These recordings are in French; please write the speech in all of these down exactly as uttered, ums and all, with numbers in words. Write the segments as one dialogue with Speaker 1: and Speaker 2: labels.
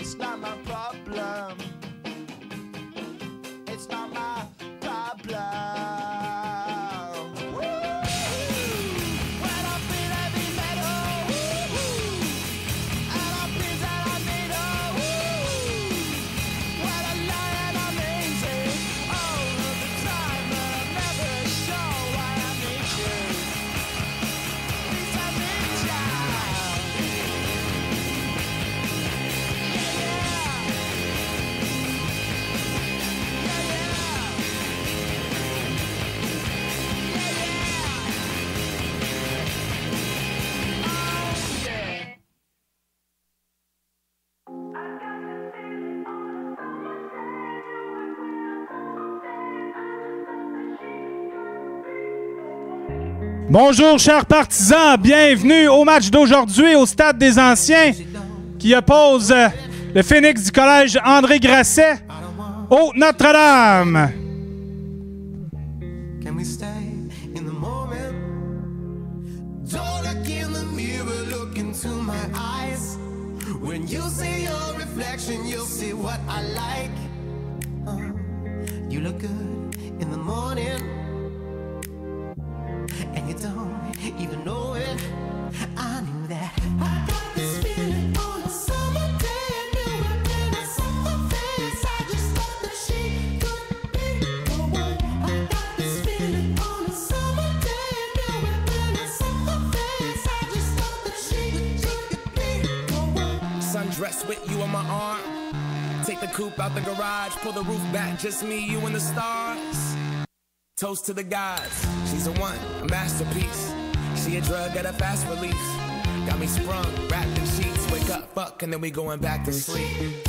Speaker 1: It's not my problem. It's not my problem.
Speaker 2: Bonjour chers partisans, bienvenue au match d'aujourd'hui au Stade des Anciens qui oppose le Phénix du collège André Grasset au Notre-Dame.
Speaker 1: And you don't even know it. I knew that. I got this feeling on a summer day. I knew it when I saw her face. I just thought that she could be the one. I got this feeling on a summer day. I knew it when I saw her face. I just thought that she could be the one.
Speaker 3: Sundress with you on my arm. Take the coupe out the garage. Pull the roof back. Just me, you, and the stars. Toast to the gods, she's a one, a masterpiece. She a drug at a fast release. Got me sprung, wrapped in sheets. Wake up, fuck, and then we going back to sleep.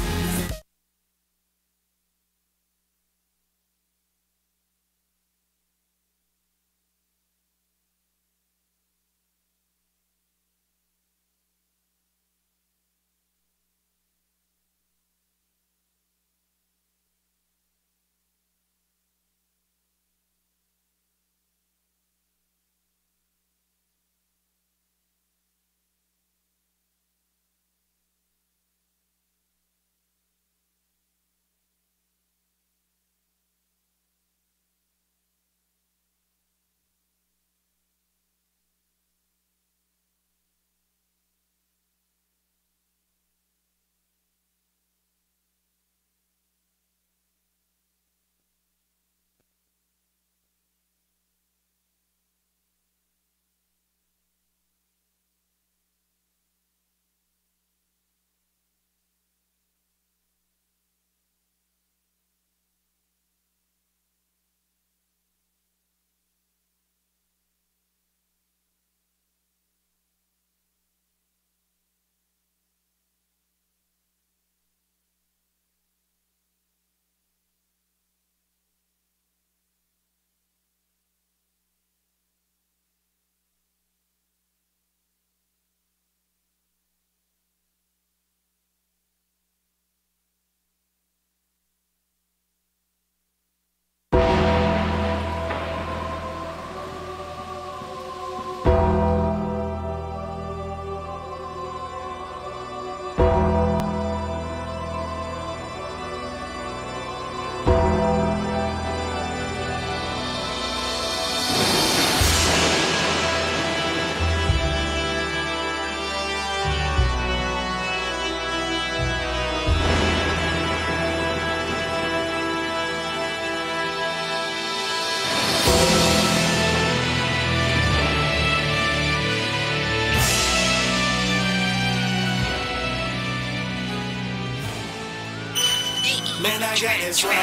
Speaker 4: Man, I got this swag.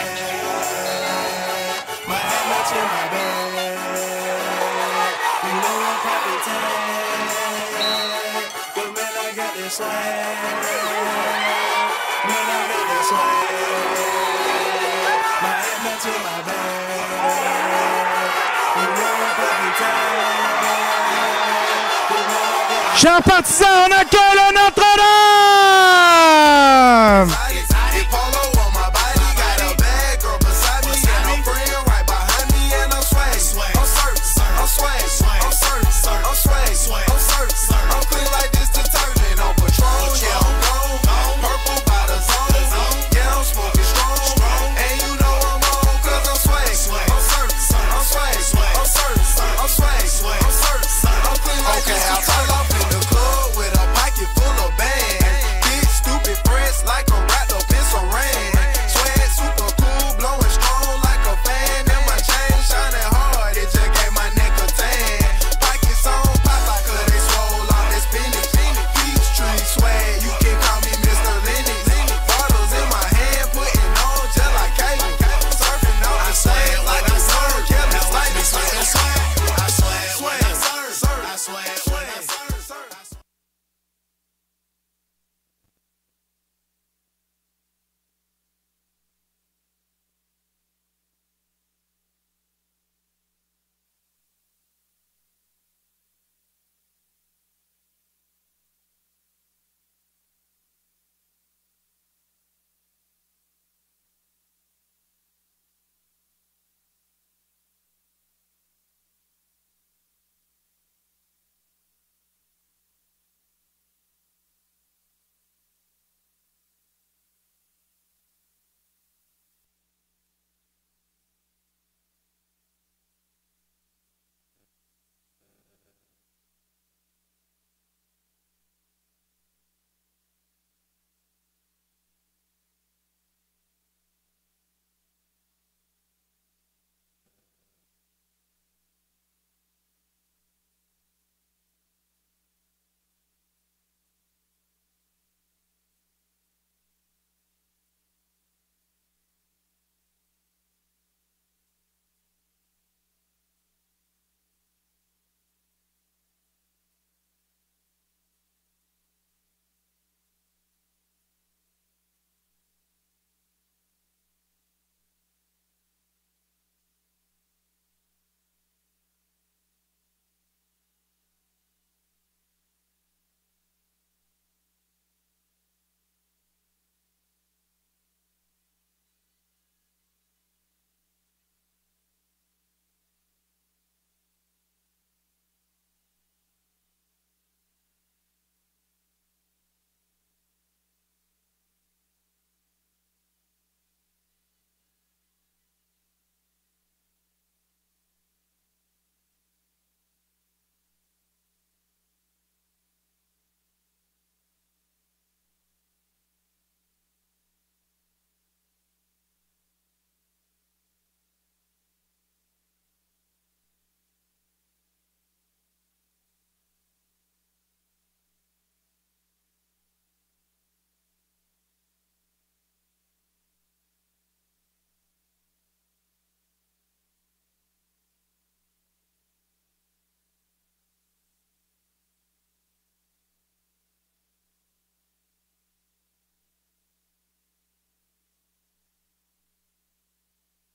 Speaker 4: My hat matching my bag. You know I'm probably tag. But man, I got this swag. Man, I got this swag. My hat matching my bag. You know I'm probably tag.
Speaker 2: Chers partisans, on accueille le Notre-Dame!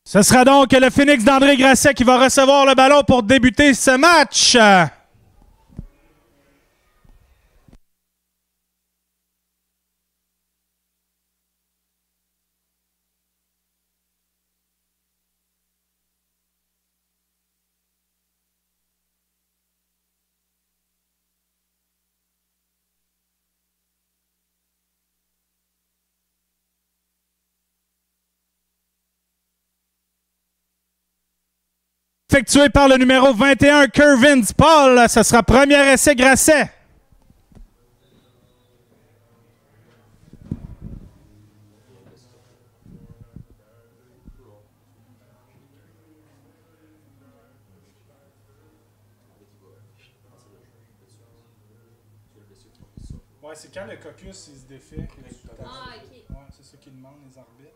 Speaker 2: Ce sera donc le Phoenix d'André Grasset qui va recevoir le ballon pour débuter ce match. Effectué par le numéro vingt et un, Kervin Paul. Ce sera premier essai Grasset. Ouais, c'est quand le caucus il se défait.
Speaker 5: Ah, ok.
Speaker 2: Ouais, c'est ça qu'ils demandent, les arbitres.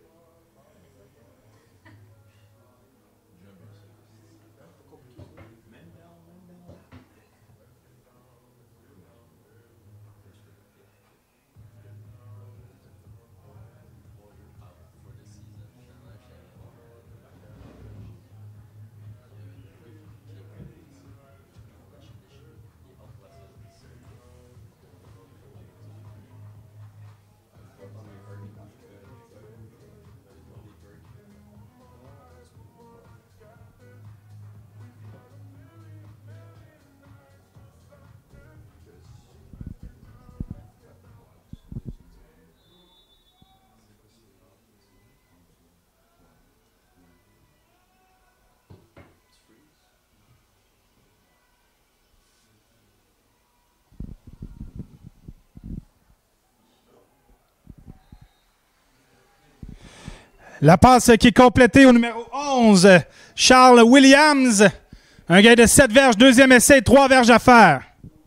Speaker 2: La passe qui est complétée au numéro onze, Charles Williams. Un gain de sept verges, deuxième essai, trois verges à faire.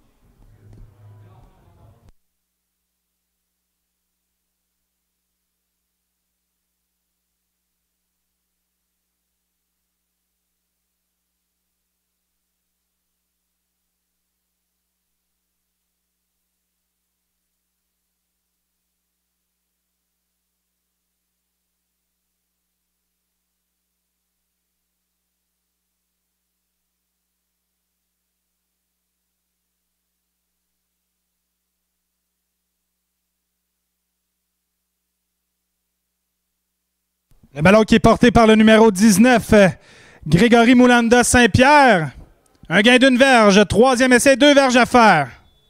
Speaker 2: Le ballon qui est porté par le numéro dix-neuf, Grégory Moulanda Saint-Pierre. Un gain d'une verge, troisième essai, deux verges à faire.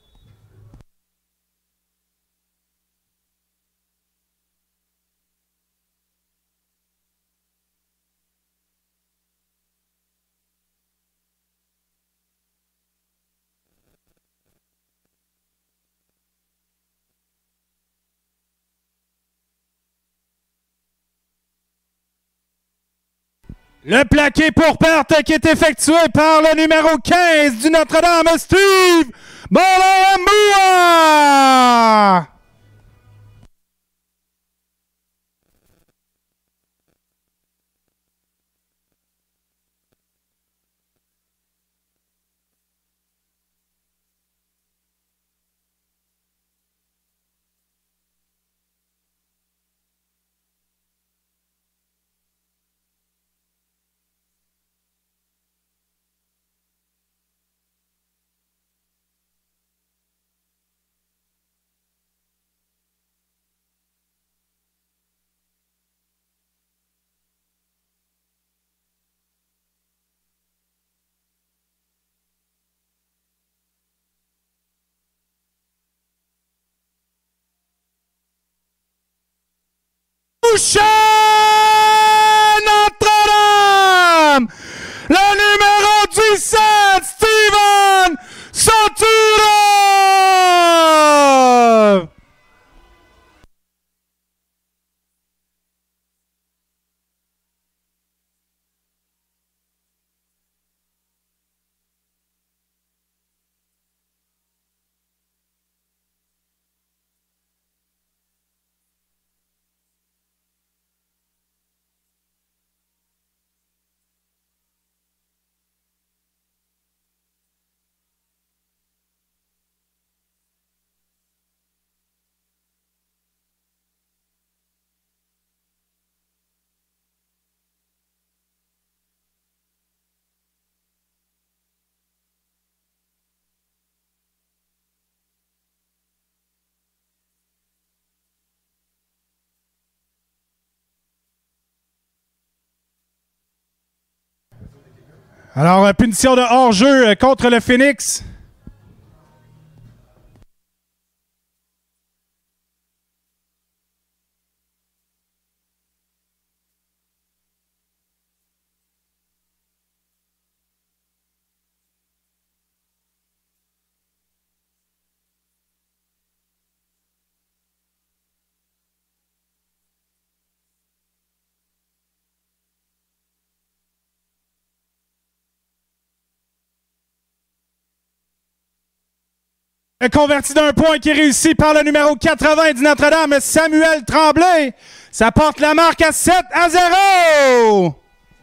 Speaker 2: Le plaqué pour perte qui est effectué par le numéro quinze du Notre-Dame, Steve Bolambua! Touché Notre-Dame! Le numéro dix-sept, Steven Soturov! Alors, punition de hors-jeu contre le Phoenix. Converti d'un point qui est réussi par le numéro quatre-vingts du Notre-Dame, Samuel Tremblay. Ça porte la marque à sept à zéro.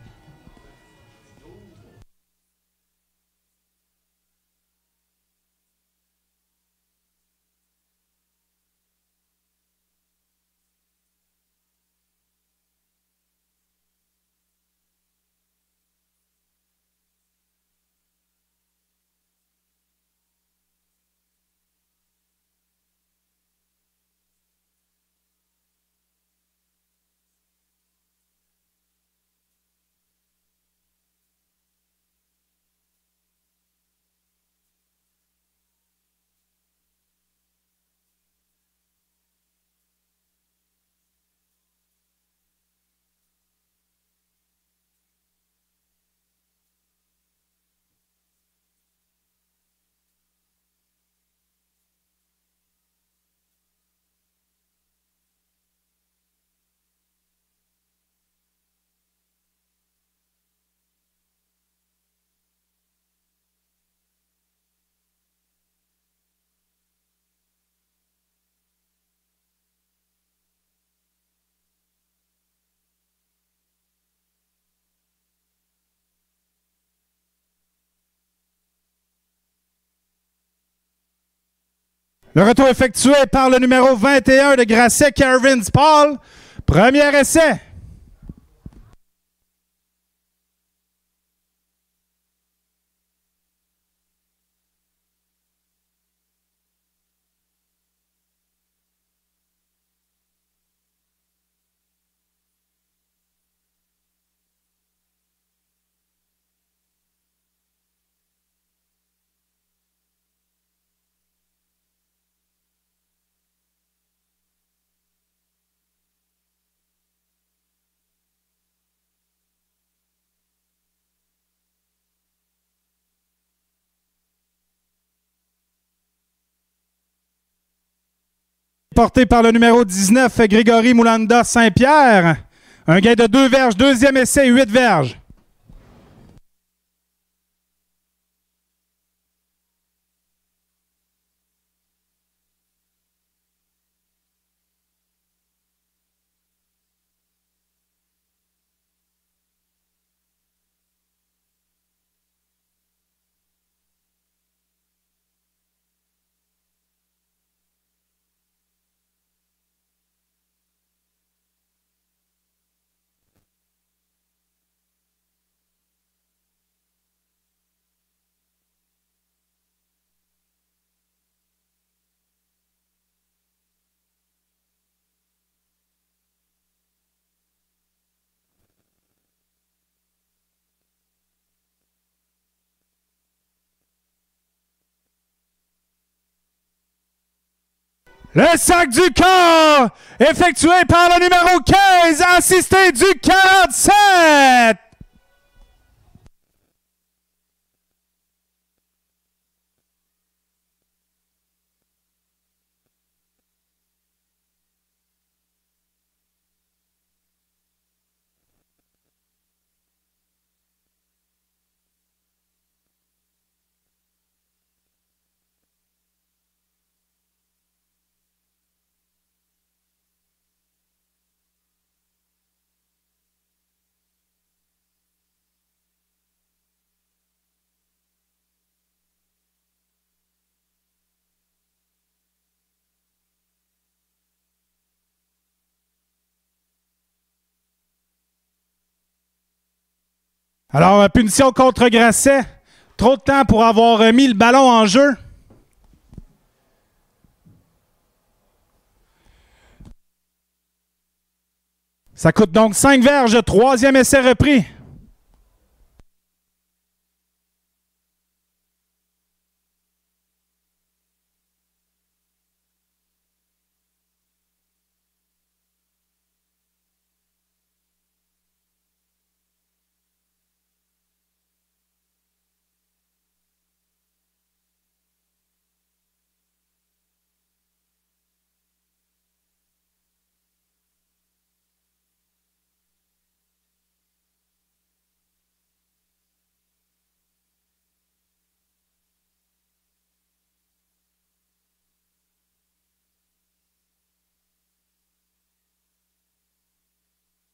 Speaker 2: Le retour effectué par le numéro vingt et un de Grasset, Kervin Paul. Premier essai. Porté par le numéro dix-neuf, Grégory Moulanda Saint-Pierre. Un gain de deux verges, deuxième essai, huit verges. Le sac du corps, effectué par le numéro quinze, assisté du quarante-sept. Alors, punition contre Grasset. Trop de temps pour avoir mis le ballon en jeu. Ça coûte donc cinq verges. Troisième essai repris.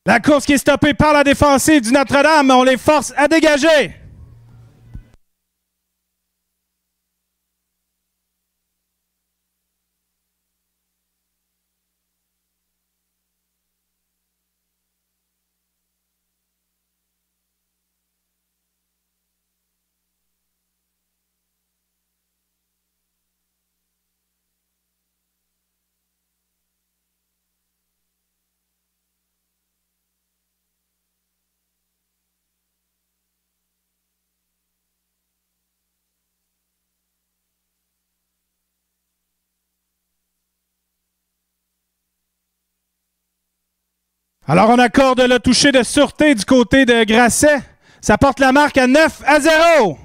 Speaker 2: La course qui est stoppée par la défensive du Notre-Dame. On les force à dégager. Alors, on accorde le toucher de sûreté du côté de Grasset. Ça porte la marque à neuf à zéro.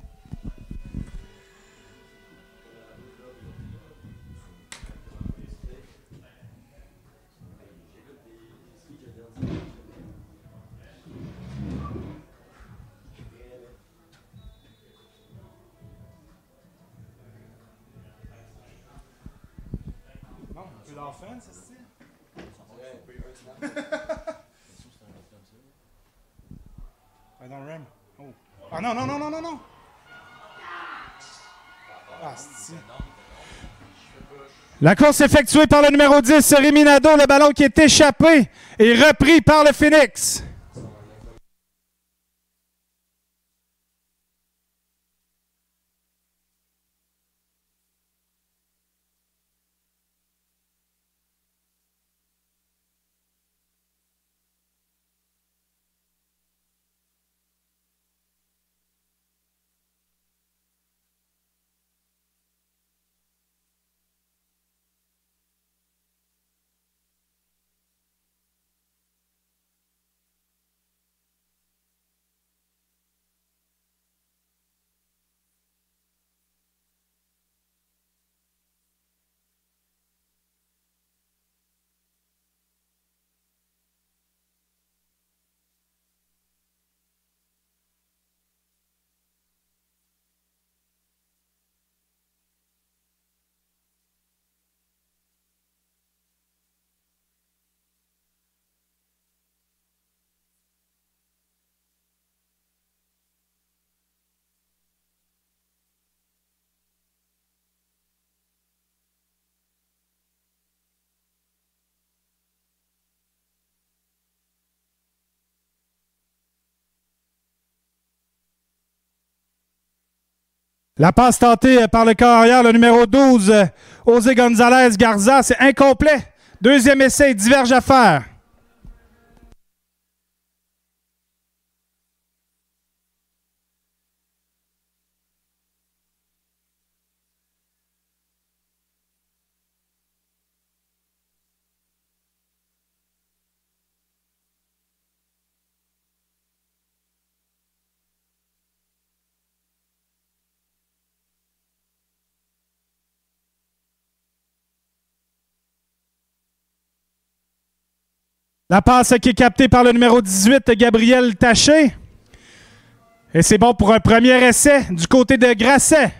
Speaker 2: Ah non, non, non, non, non, non. Ah, la course effectuée par le numéro dix, Rémi Nadeau, le ballon qui est échappé et repris par le Phoenix. La passe tentée par le corps arrière, le numéro douze, José González Garza, c'est incomplet. Deuxième essai, diverge à faire. La passe qui est captée par le numéro dix-huit, Gabriel Taché. Et c'est bon pour un premier essai du côté de Grasset.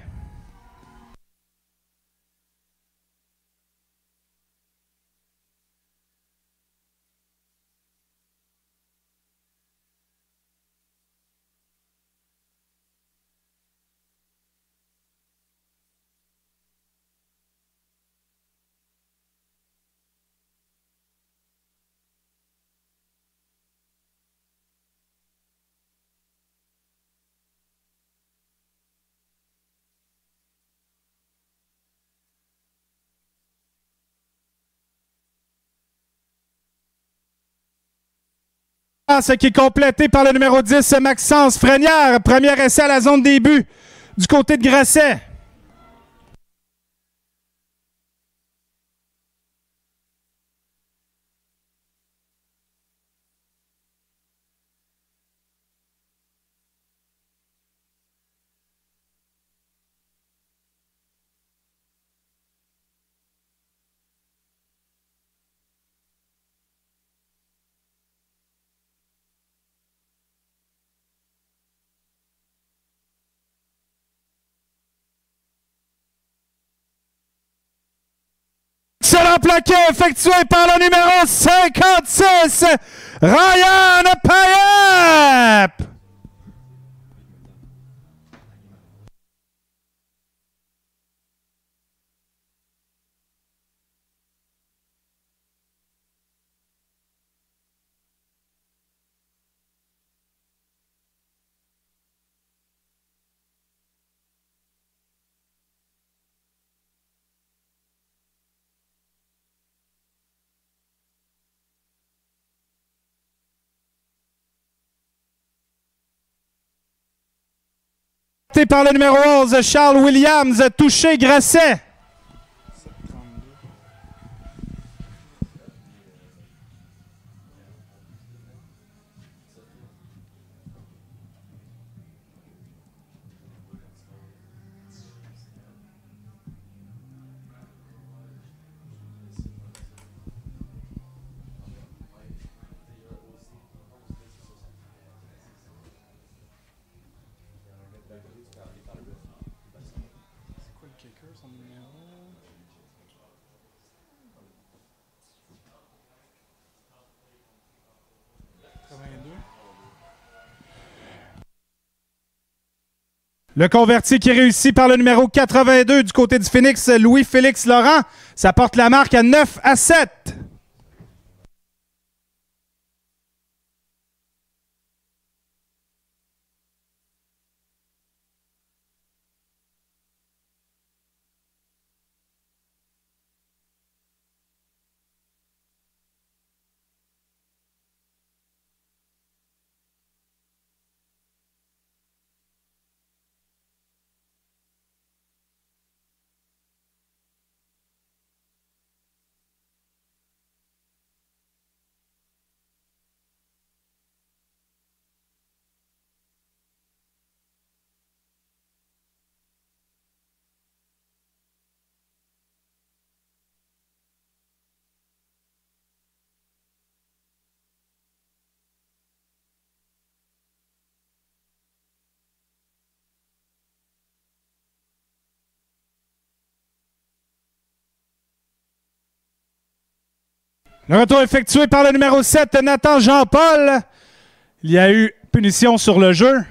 Speaker 2: Passe qui est complétée par le numéro dix, Maxence Frénière. Premier essai à la zone des buts du côté de Grasset. Excellent plaqué effectué par le numéro cinquante-six, Ryan Payep. Par le numéro onze, Charles Williams, touché Grasset. Le converti qui réussit par le numéro quatre-vingt-deux du côté du Phoenix, Louis-Félix Laurent. Ça porte la marque à neuf à sept. Le retour effectué par le numéro sept, Nathan Jean-Paul. Il y a eu punition sur le jeu.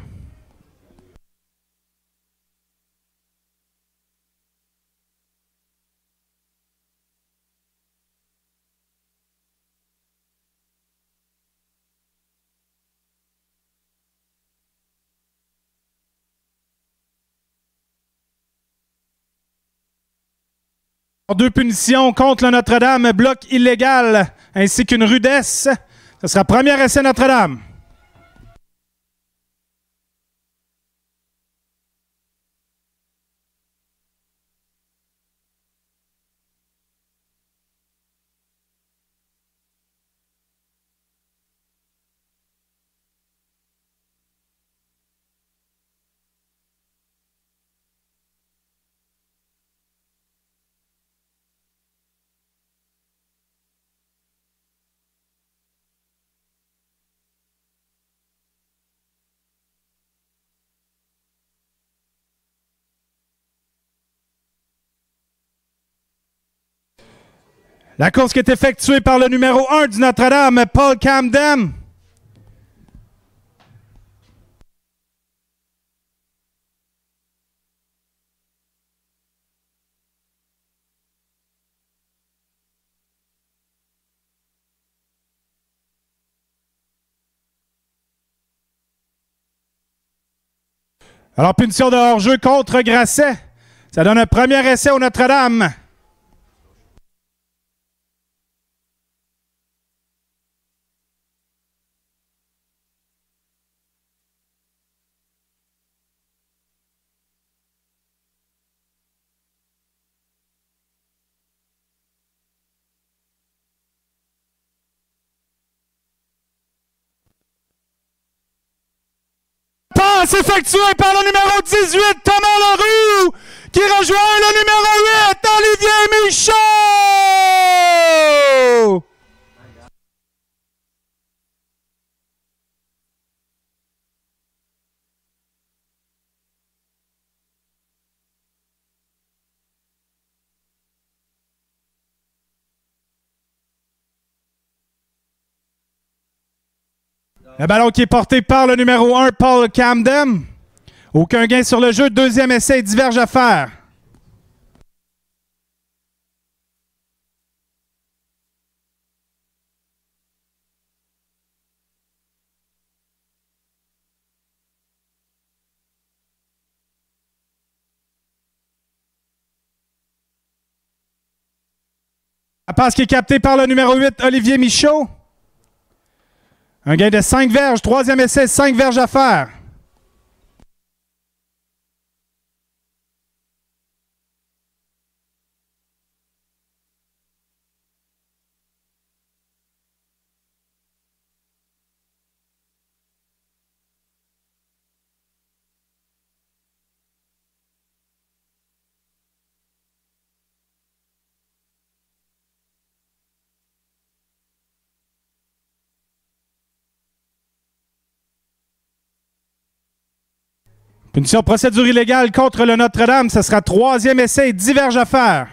Speaker 2: Deux punitions contre le Notre-Dame, bloc illégal ainsi qu'une rudesse. Ce sera premier essai Notre-Dame. La course qui est effectuée par le numéro un du Notre-Dame, Paul Camden. Alors, punition de hors-jeu contre Grasset. Ça donne un premier essai au Notre-Dame. Passe effectuée par le numéro dix-huit, Thomas Leroux, qui rejoint le numéro huit, Olivier Michaud. Le ballon qui est porté par le numéro un, Paul Camden. Aucun gain sur le jeu. Deuxième essai, diverge à faire. La passe qui est captée par le numéro huit, Olivier Michaud. Un gain de cinq verges. Troisième essai, cinq verges à faire. Punition procédure illégale contre le Notre-Dame. Ce sera troisième essai, dix verges à faire.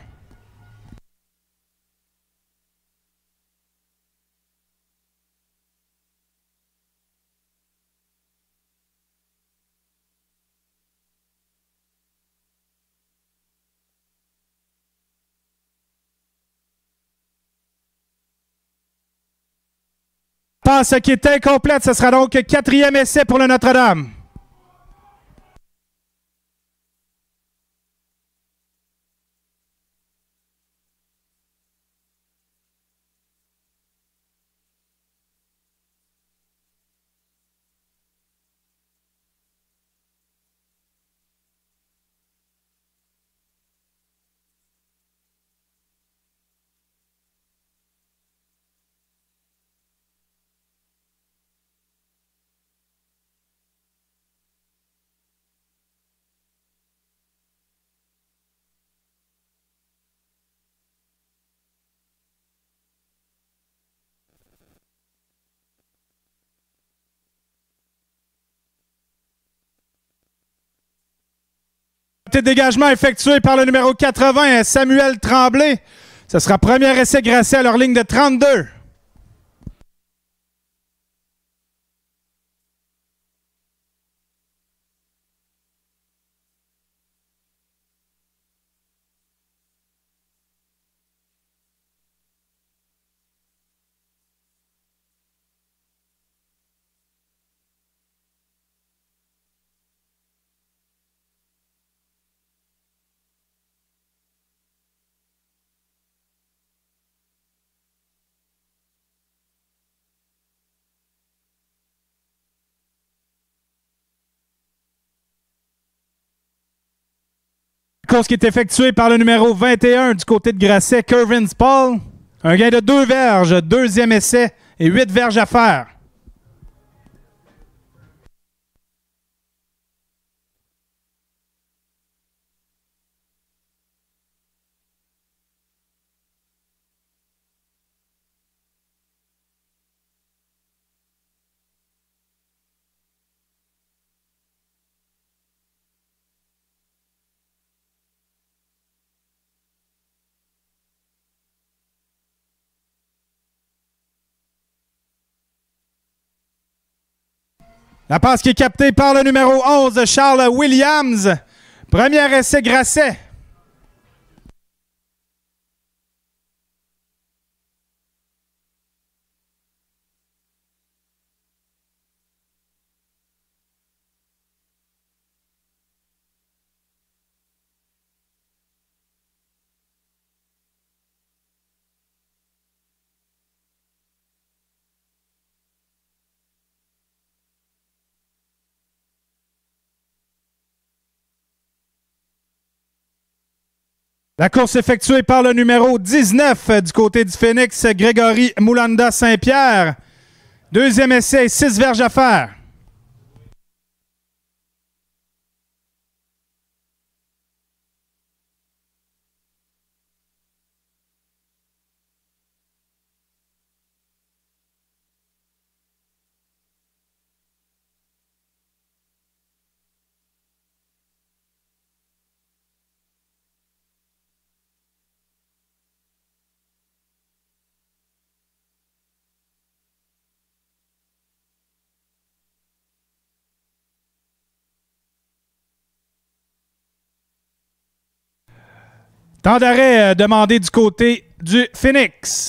Speaker 2: Passe qui est incomplète. Ce sera donc quatrième essai pour le Notre-Dame. Dégagement effectué par le numéro quatre-vingts, Samuel Tremblay. Ce sera premier essai Grasset à leur ligne de trente-deux. Course qui est effectuée par le numéro vingt et un du côté de Grasset, Kervins Paul. Un gain de deux verges, deuxième essai et huit verges à faire. La passe qui est captée par le numéro onze, Charles Williams. Premier essai Grasset. La course effectuée par le numéro dix-neuf du côté du Phoenix, Grégory Moulanda Saint-Pierre. Deuxième essai, six verges à faire. Temps d'arrêt euh, demandé du côté du Phoenix.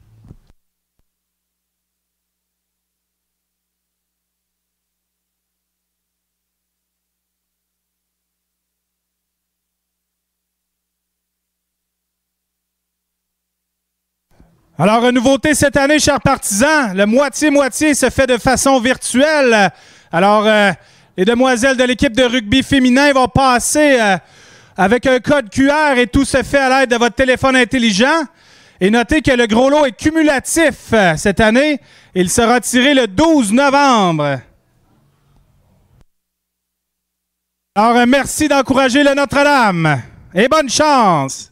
Speaker 2: Alors, une nouveauté cette année, chers partisans, le moitié-moitié se fait de façon virtuelle. Alors, euh, les demoiselles de l'équipe de rugby féminin vont passer euh, avec un code Q R et tout se fait à l'aide de votre téléphone intelligent. Et notez que le gros lot est cumulatif euh, cette année. Il sera tiré le douze novembre. Alors, euh, merci d'encourager le Notre-Dame et bonne chance!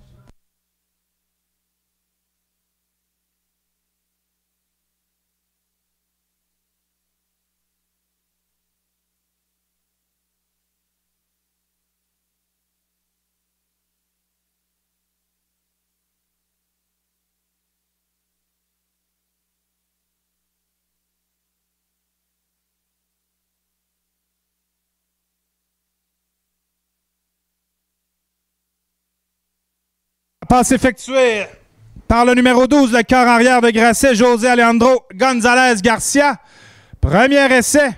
Speaker 2: Passe effectuée par le numéro douze, le quart arrière de Grasset, José Alejandro González Garcia. Premier essai.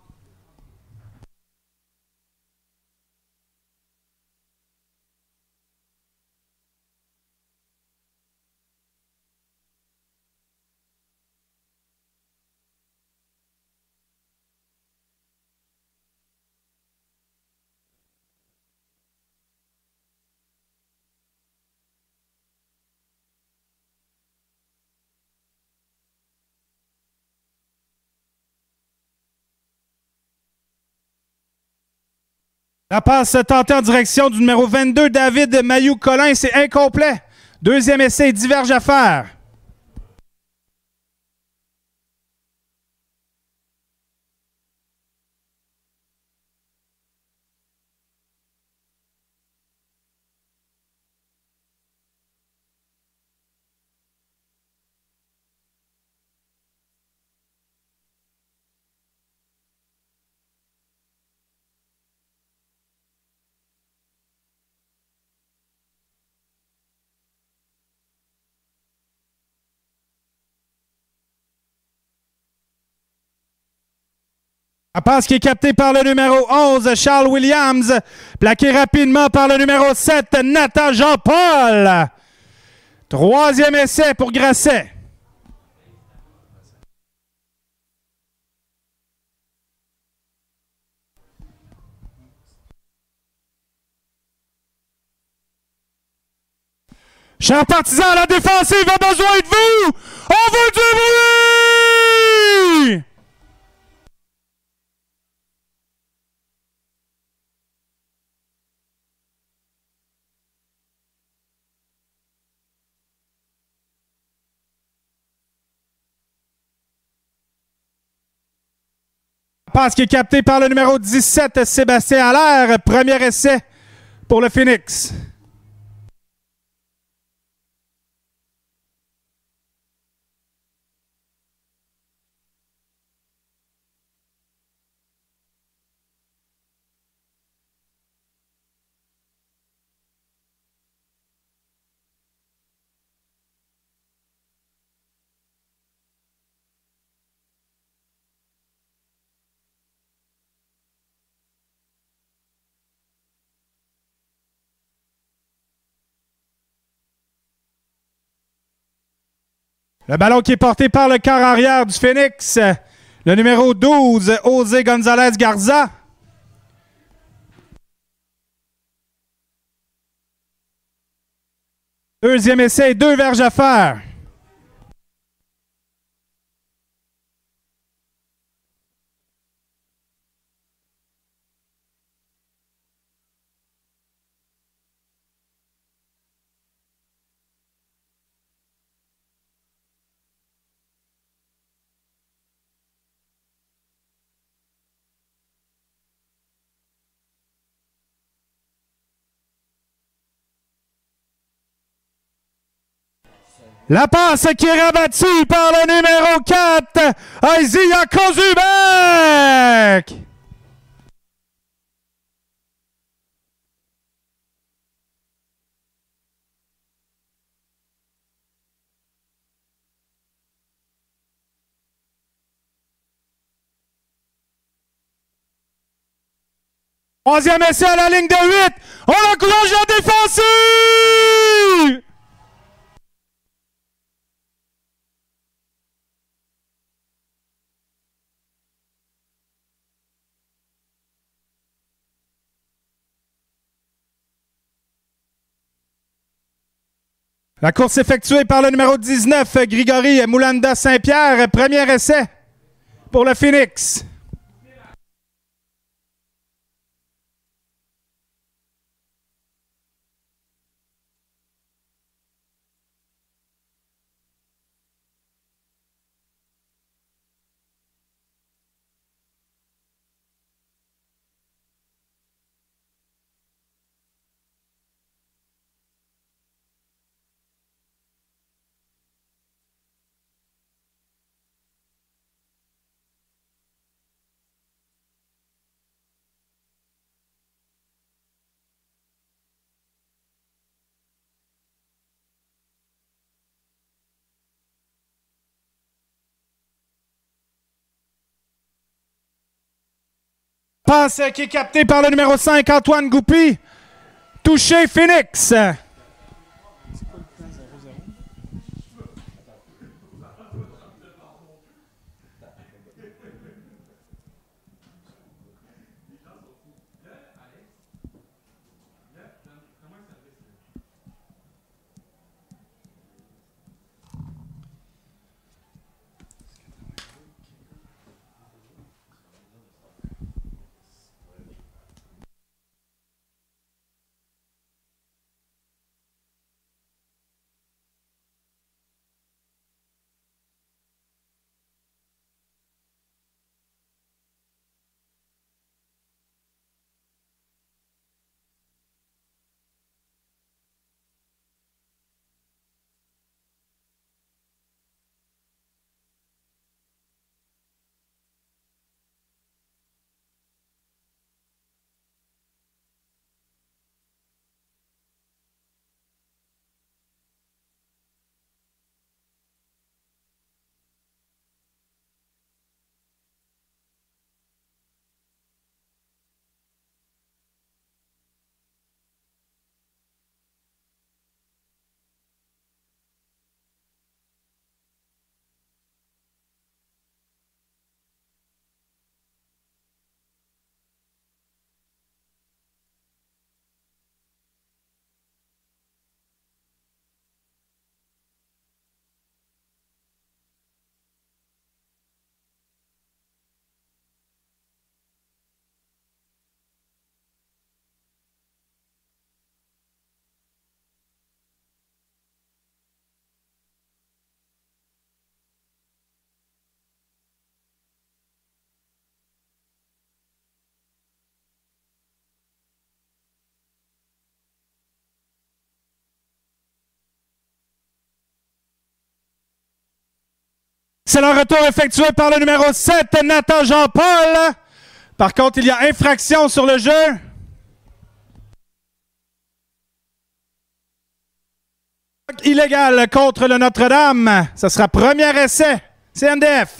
Speaker 2: La passe tentée en direction du numéro vingt-deux, David Mayou-Collin, c'est incomplet. Deuxième essai, diverge à faire. La passe qui est captée par le numéro onze, Charles Williams, plaqué rapidement par le numéro sept, Nathan Jean-Paul. Troisième essai pour Grasset. Chers partisans, la défensive a besoin de vous! On veut du bruit! Passe qui est captée par le numéro dix-sept, Sébastien Allaire. Premier essai pour le Phoenix. Le ballon qui est porté par le quart arrière du Phoenix. Le numéro douze, José González Garza. Deuxième essai, deux verges à faire. La passe qui est rabattue par le numéro quatre, Isaiah Kozubek. Troisième essai à la ligne de huit. On encourage la défensive! La course effectuée par le numéro dix-neuf, Grigory Moulanda Saint-Pierre. Premier essai pour le Phoenix. Passe qui est capté par le numéro cinq, Antoine Goupy. Touché, Phoenix. C'est le retour effectué par le numéro sept, Nathan Jean-Paul. Par contre, il y a infraction sur le jeu. Illégal contre le Notre-Dame. Ce sera premier essai. C N D F.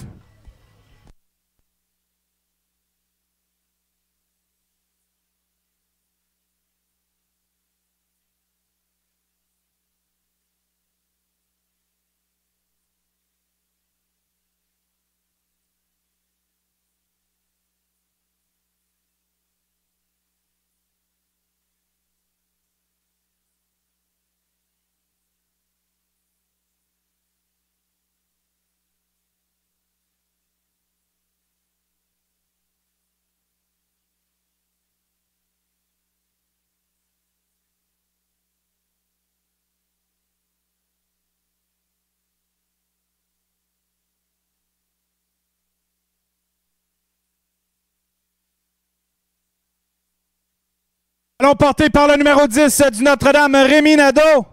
Speaker 2: Ballon porté par le numéro dix du Notre-Dame, Rémi Nadeau.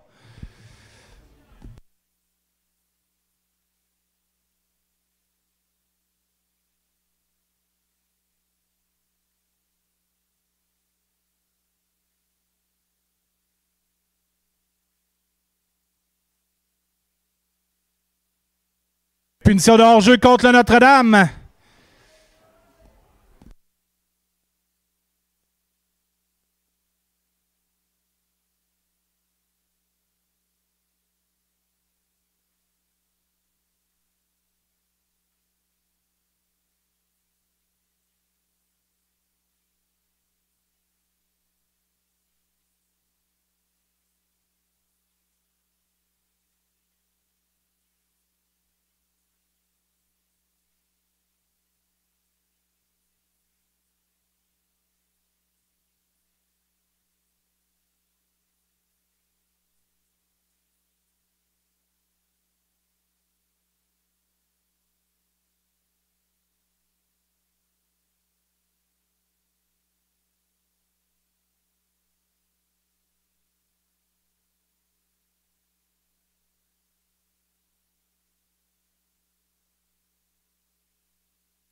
Speaker 2: Punition de hors-jeu contre le Notre-Dame.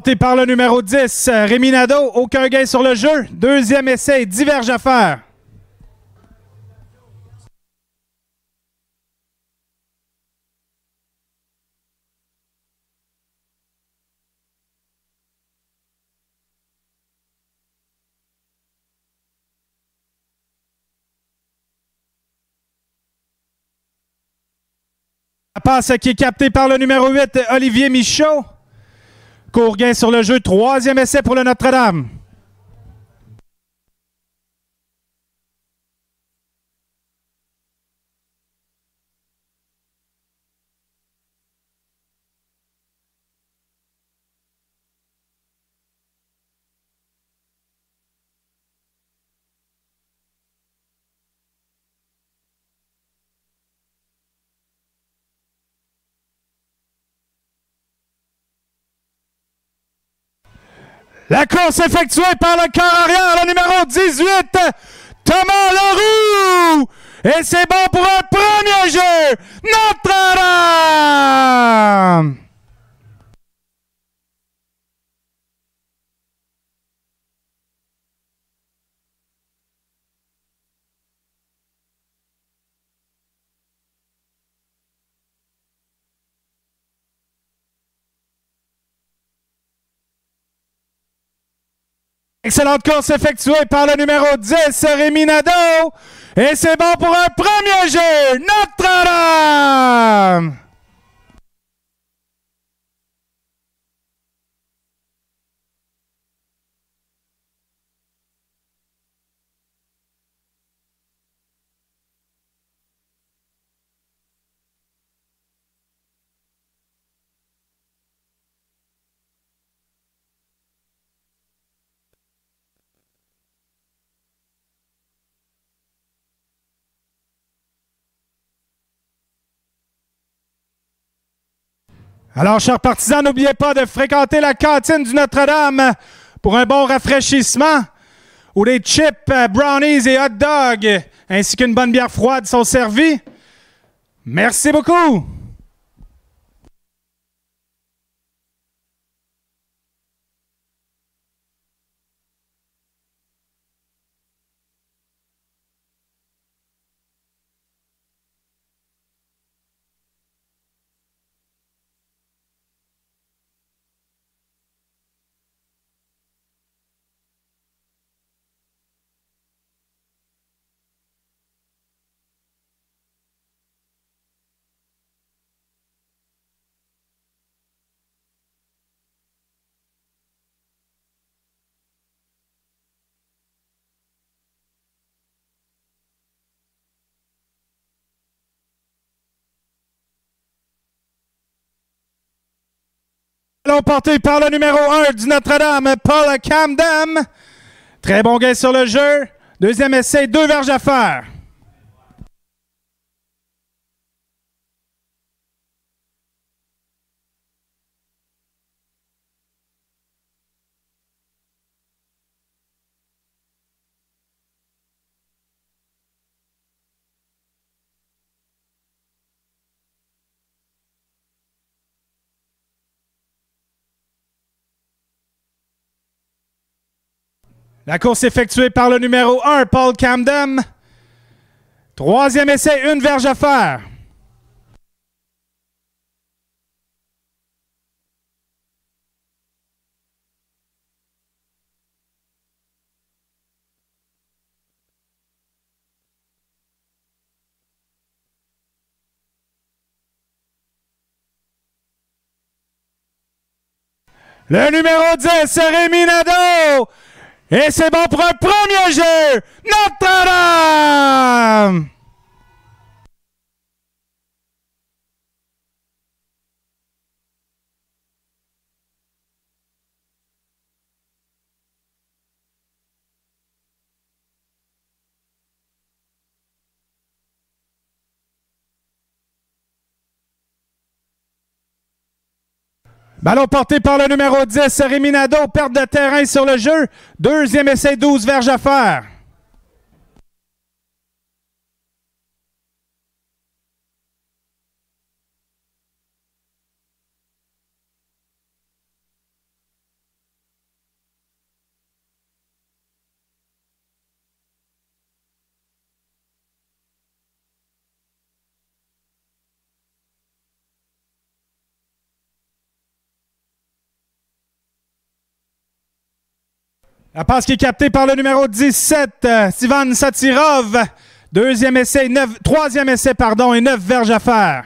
Speaker 2: Porté par le numéro dix, Rémi Nadeau, aucun gain sur le jeu. Deuxième essai, dix verges à faire. La passe qui est captée par le numéro huit, Olivier Michaud. Court gain sur le jeu, troisième essai pour le Notre-Dame. La course effectuée par le corps arrière, le numéro dix-huit, Thomas Leroux. Et c'est bon pour un premier jeu. Notre-Dame! Excellente course effectuée par le numéro dix, Rémi Nadeau. Et c'est bon pour un premier jeu. Notre-Dame! Alors, chers partisans, n'oubliez pas de fréquenter la cantine du Notre-Dame pour un bon rafraîchissement où les chips, brownies et hot dogs ainsi qu'une bonne bière froide sont servis. Merci beaucoup! Ballon porté par le numéro un du Notre-Dame, Paul Camden. Très bon gain sur le jeu. Deuxième essai, deux verges à faire. La course effectuée par le numéro un, Paul Camden. Troisième essai, une verge à faire. Le numéro dix, Rémi Nadeau. Et c'est bon pour un premier jeu. Notre-Dame! Ballon porté par le numéro dix, Rémi Nadeau. Perte de terrain sur le jeu. Deuxième essai, douze verges à faire. La passe qui est captée par le numéro dix-sept, euh, Sivan Satirov. Deuxième essai, neuf, troisième essai, pardon, et neuf verges à faire.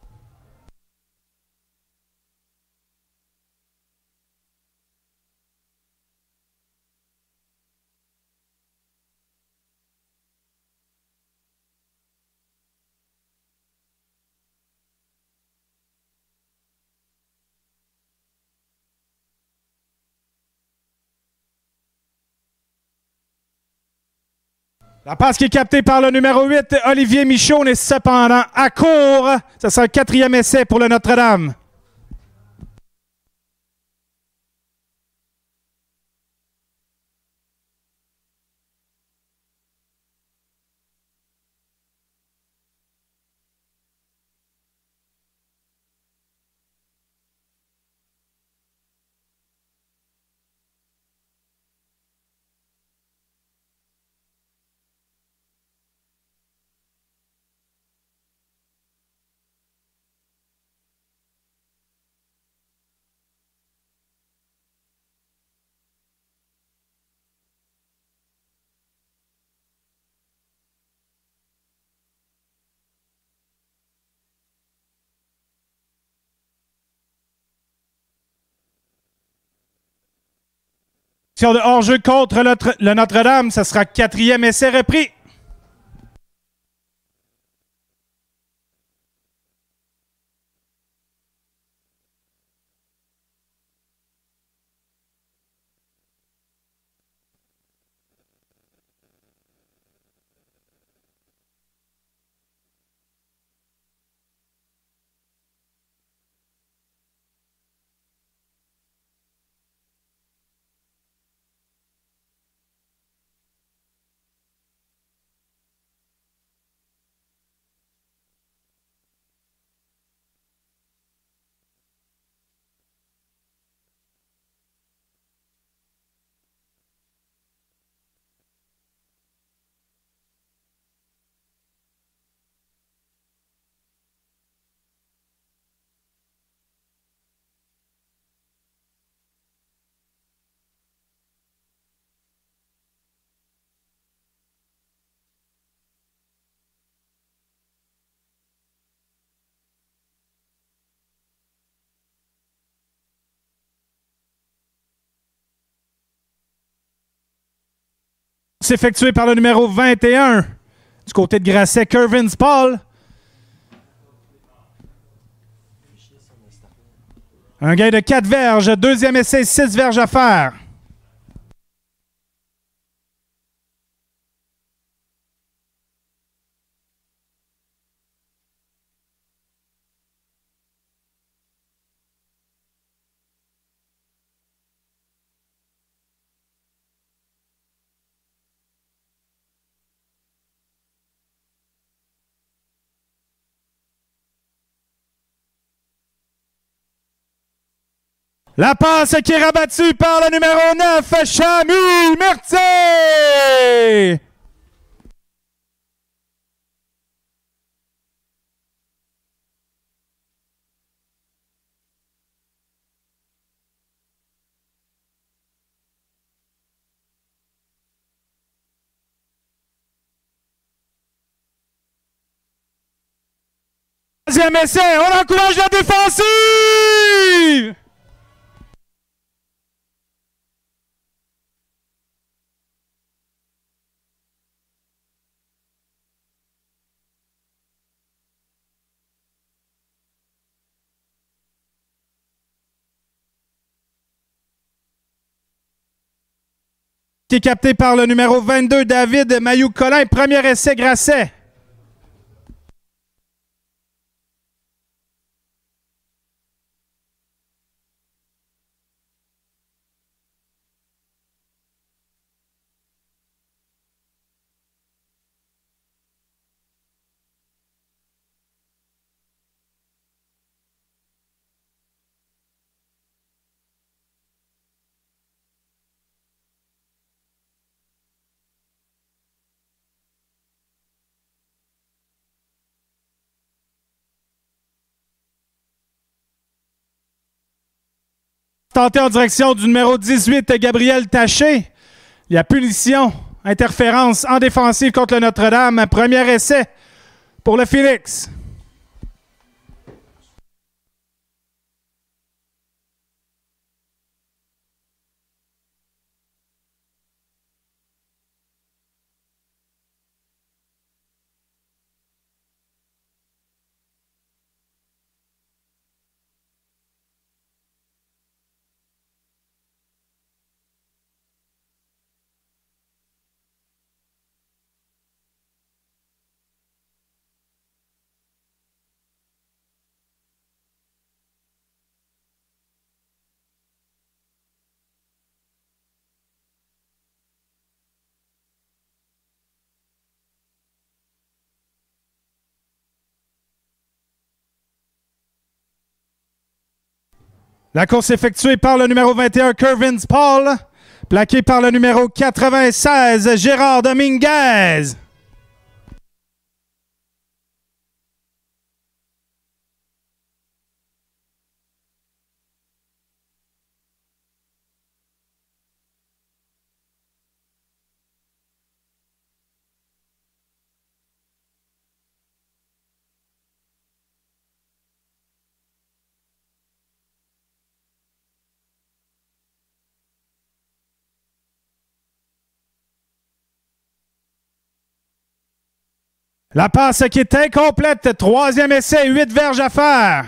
Speaker 2: La passe qui est captée par le numéro huit, Olivier Michaud, est cependant à court. Ce sera un quatrième essai pour le Notre-Dame. Sur de hors-jeu contre le, le Notre-Dame, ce sera quatrième essai repris. C'est effectué par le numéro vingt et un du côté de Grasset, Kervins Paul. Un gain de quatre verges. Deuxième essai, six verges à faire. La passe qui est rabattue par le numéro neuf, Chamil Mertier! Troisième essai, on encourage la défensive! Qui est capté par le numéro vingt-deux, David Mayou-Collin. Premier essai, Grasset. Tenté en direction du numéro dix-huit, Gabriel Taché. Il y a punition, interférence en défensive contre le Notre-Dame. Premier essai pour le Phoenix. La course effectuée par le numéro vingt et un, Kervins Paul, plaqué par le numéro quatre-vingt-seize, Gérard Dominguez. La passe qui est incomplète. Troisième essai, huit verges à faire.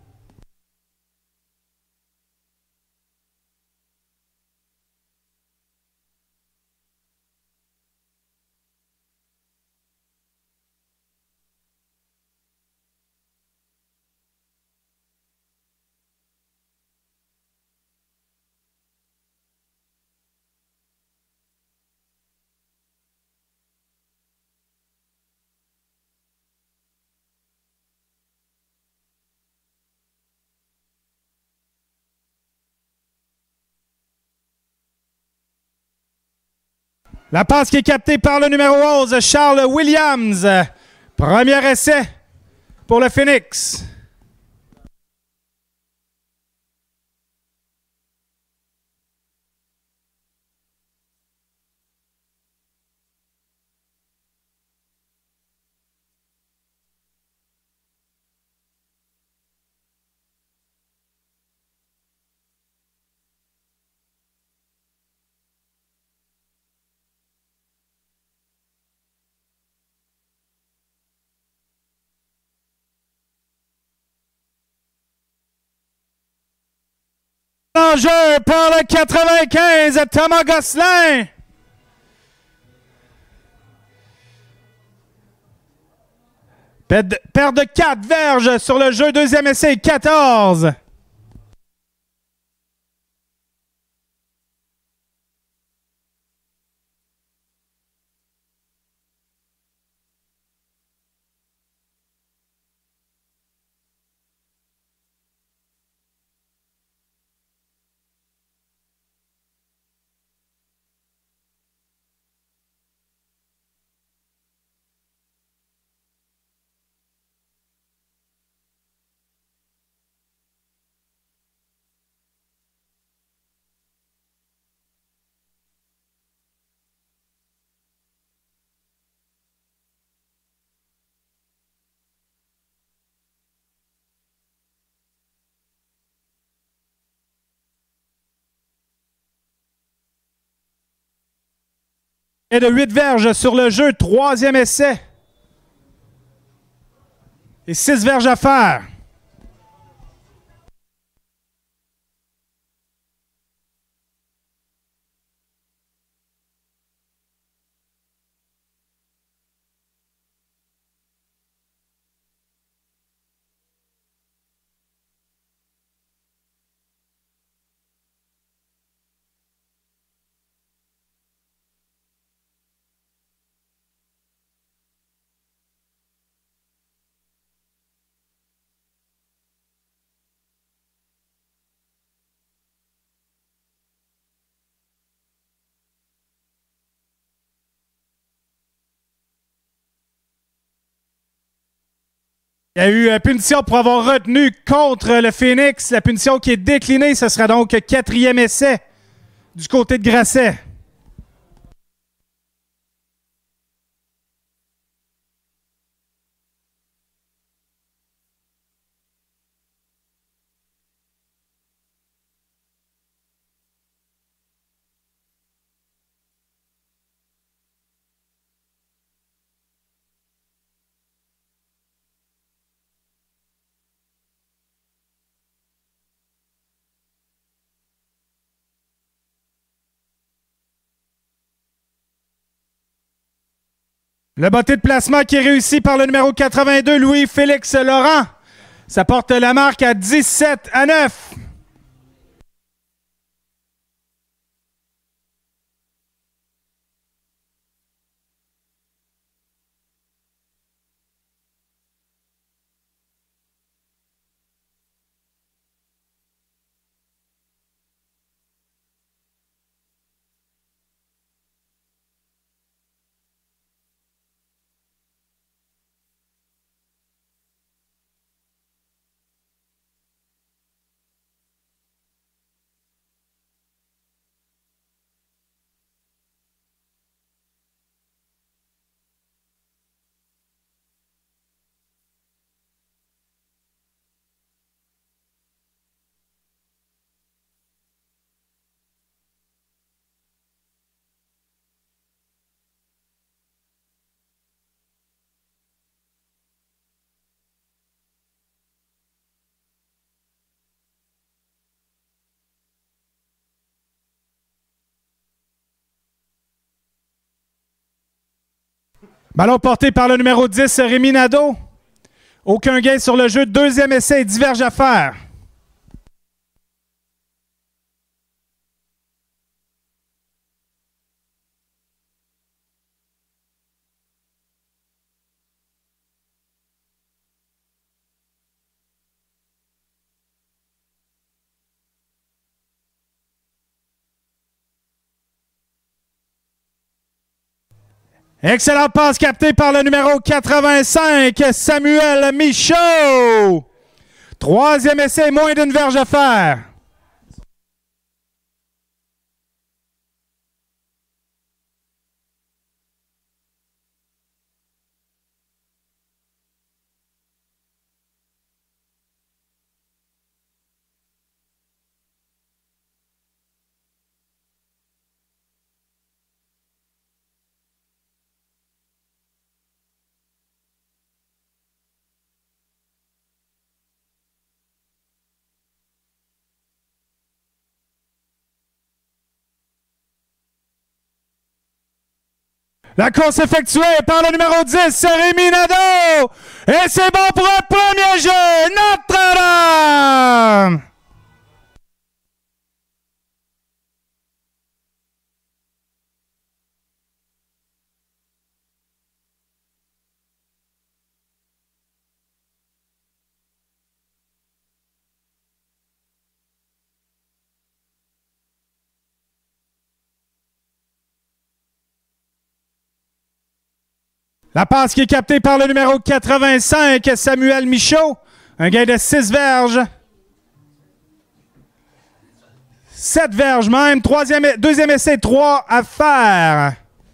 Speaker 2: La passe qui est captée par le numéro onze, Charles Williams. Premier essai pour le Phoenix. En jeu par le quatre-vingt-quinze, Thomas Gosselin. Perte de quatre verges sur le jeu, deuxième essai, quatorze. Et de huit verges sur le jeu, troisième essai. Et six verges à faire. Il y a eu punition pour avoir retenu contre le Phoenix. La punition qui est déclinée, ce sera donc quatrième essai du côté de Grasset. Le botté de placement qui est réussi par le numéro quatre-vingt-deux, Louis-Félix Laurent. Ça porte la marque à dix-sept à neuf. Ballon porté par le numéro dix, Rémi Nadeau. Aucun gain sur le jeu. Deuxième essai, diverge à faire. Excellente passe captée par le numéro quatre-vingt-cinq, Samuel Michaud. Troisième essai, moins d'une verge à faire. La course effectuée par le numéro dix, Rémi Nadeau. Et c'est bon pour un premier jeu. Notre-Dame! La passe qui est captée par le numéro quatre-vingt-cinq, Samuel Michaud. Un gain de six verges. sept verges même. Troisième, deuxième essai, trois à faire.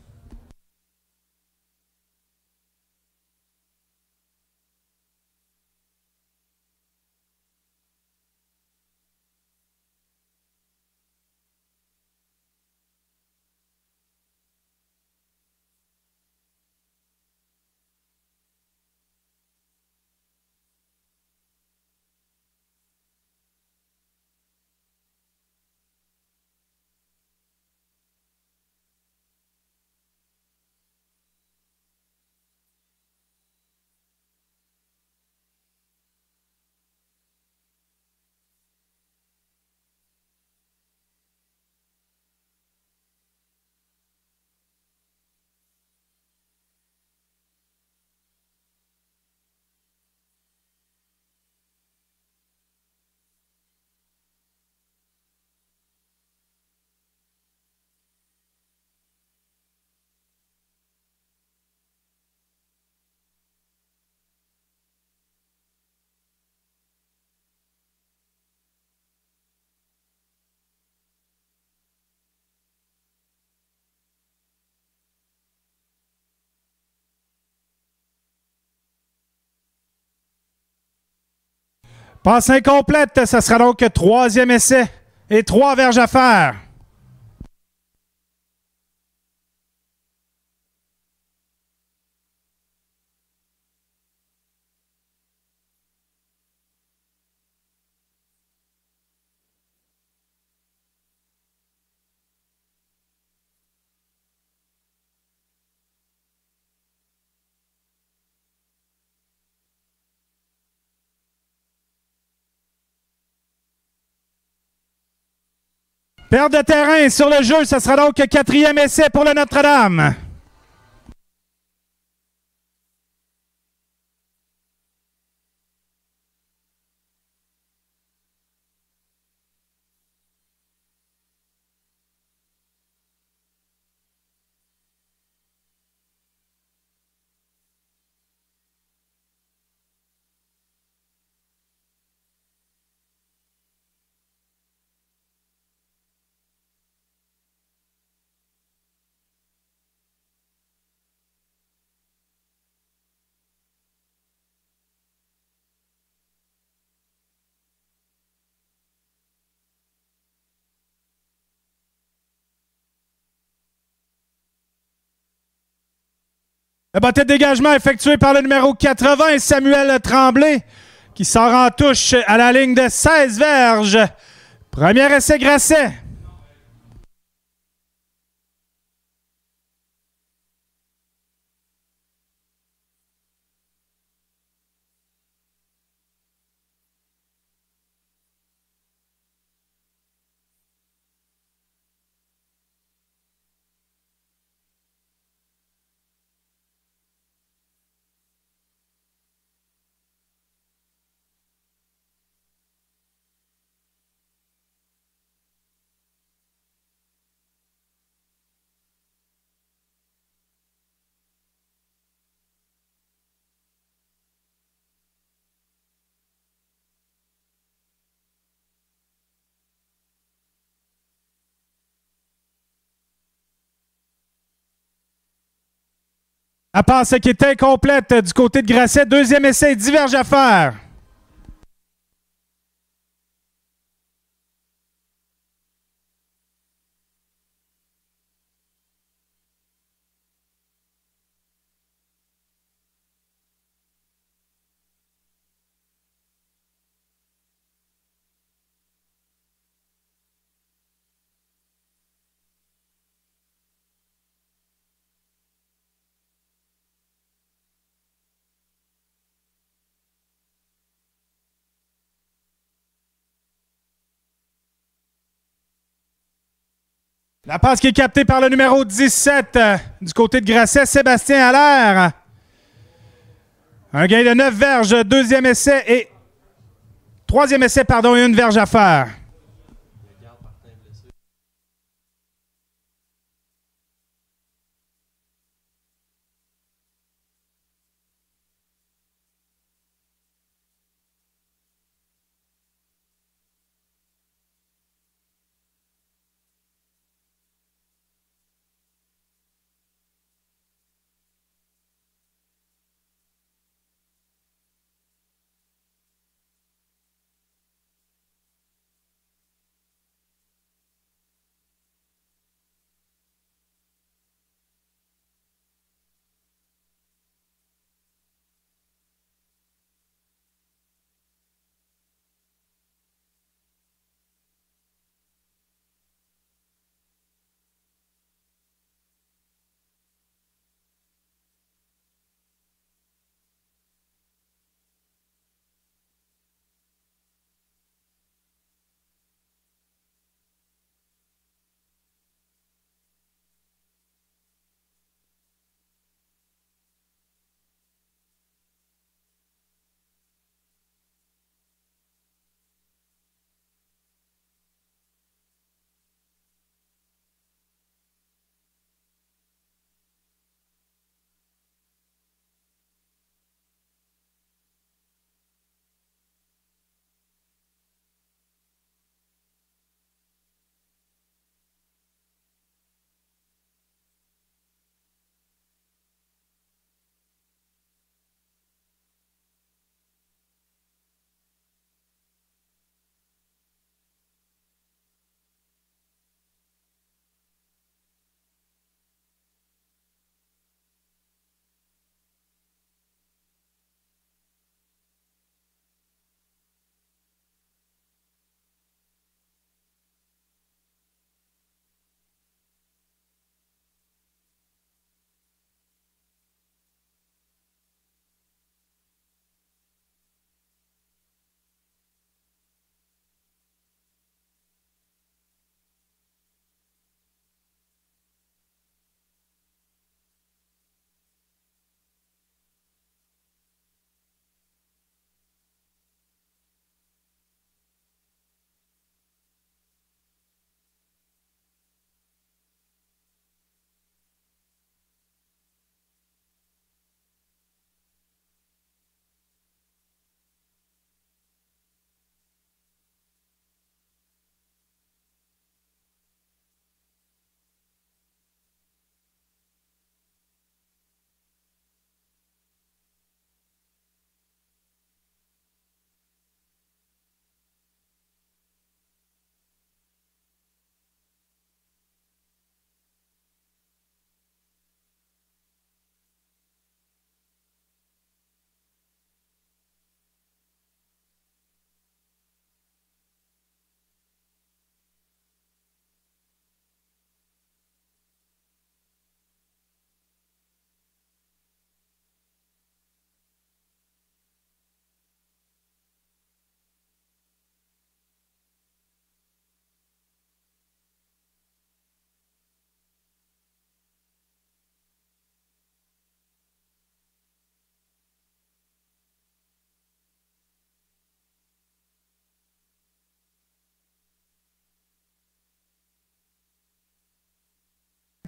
Speaker 2: Passe incomplète, ça sera donc troisième essai et trois verges à faire. Perte de terrain sur le jeu, ce sera donc quatrième essai pour le Notre-Dame. Le botté de dégagement effectué par le numéro quatre-vingts, Samuel Tremblay, qui sort en touche à la ligne de seize verges. Premier essai Grasset. La passe qui est incomplète du côté de Grasset. Deuxième essai, dix verges à faire. La passe qui est captée par le numéro dix-sept euh, du côté de Grasset, Sébastien Allaire. Un gain de neuf verges, deuxième essai et... Troisième essai, pardon, et une verge à faire.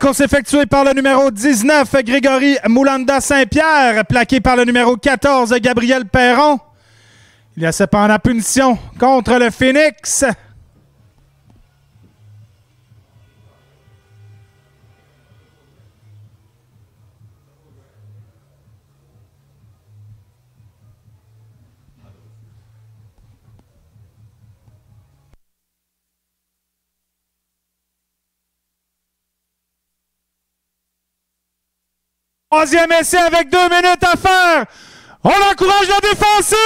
Speaker 2: course effectuée par le numéro dix-neuf, Grégory Moulanda Saint-Pierre, plaqué par le numéro quatorze, Gabriel Perron. Il y a cependant punition contre le Phoenix. Troisième essai avec deux minutes à faire. On encourage la défensive!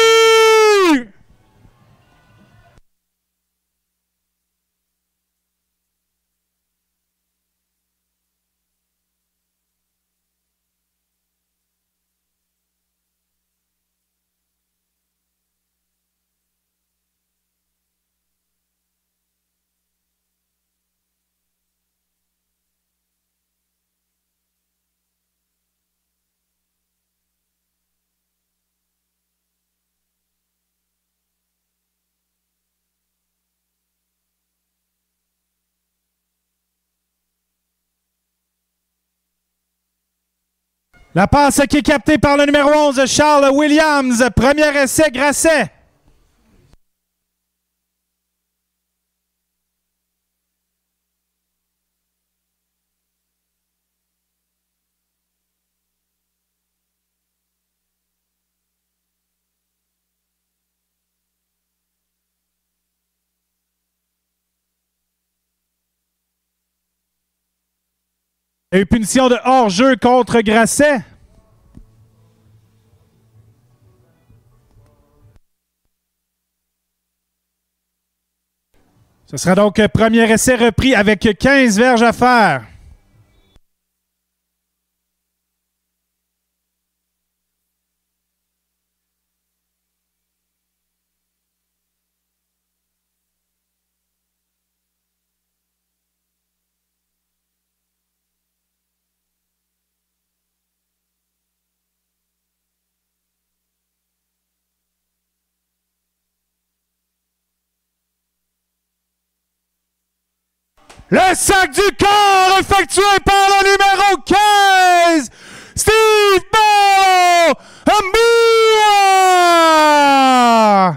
Speaker 2: La passe qui est captée par le numéro onze, Charles Williams. Premier essai, Grasset. Et punition de hors-jeu contre Grasset. Ce sera donc premier essai repris avec quinze verges à faire. Le sac du corps effectué par le numéro quinze, Steve Ball Mbua!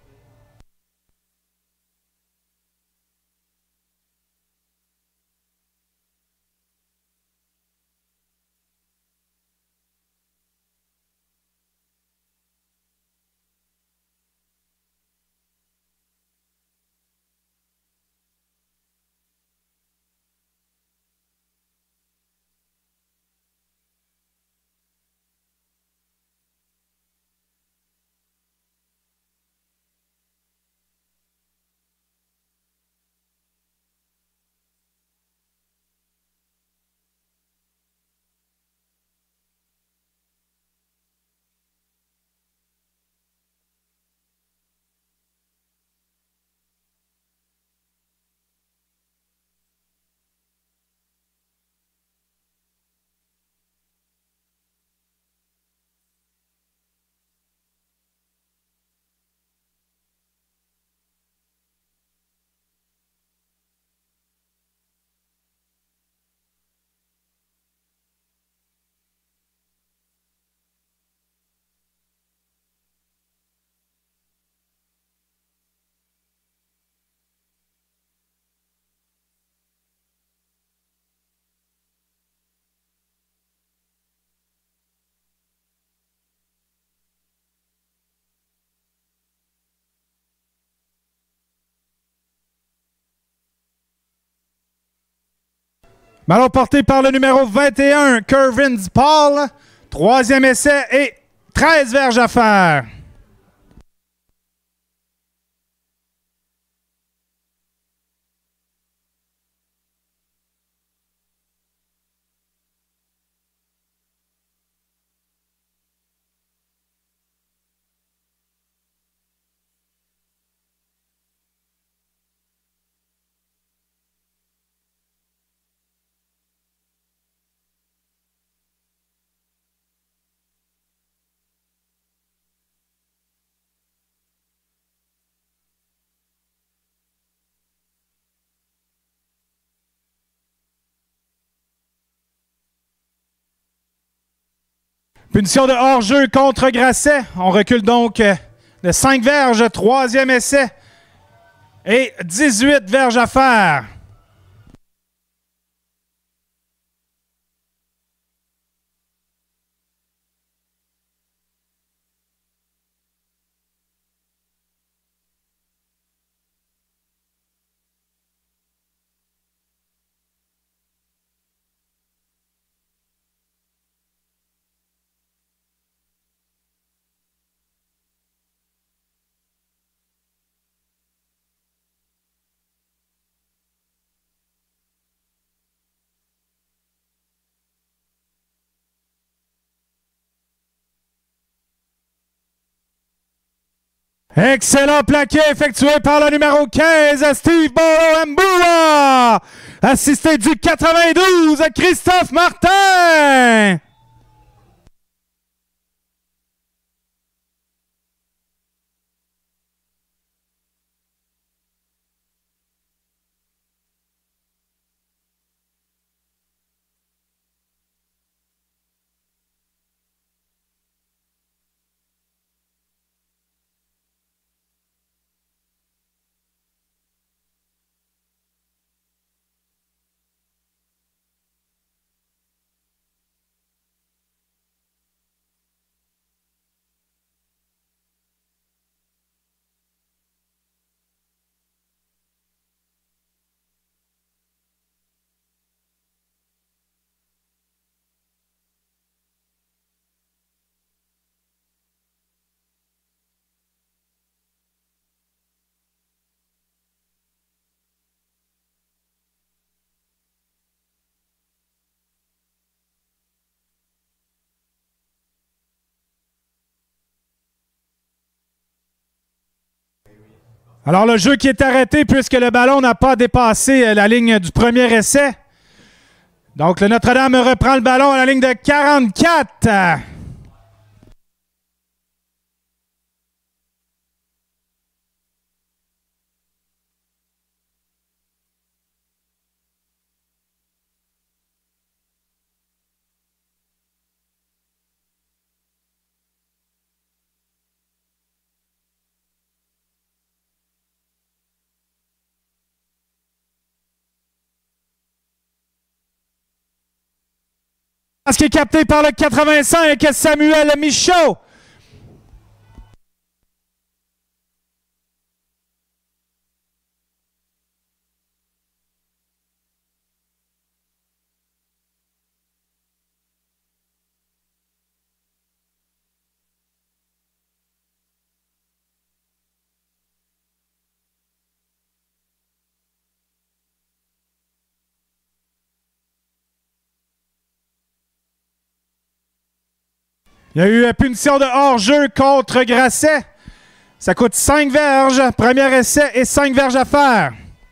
Speaker 2: Ballon porté par le numéro vingt et un, Kervin Paul. Troisième essai et treize verges à faire. Punition de hors-jeu contre Grasset. On recule donc euh, de cinq verges, troisième essai. Et dix-huit verges à faire. Excellent plaqué effectué par le numéro quinze, Steve Bolo Mbula, assisté du quatre-vingt-douze, Christophe Martin. Alors, le jeu qui est arrêté puisque le ballon n'a pas dépassé la ligne du premier essai. Donc, le Notre-Dame reprend le ballon à la ligne de quarante-quatre. Ce qui est capté par le quatre-vingt-cinq, Samuel Michaud. Il y a eu une punition de hors-jeu contre Grasset. Ça coûte cinq verges. Premier essai et cinq verges à faire.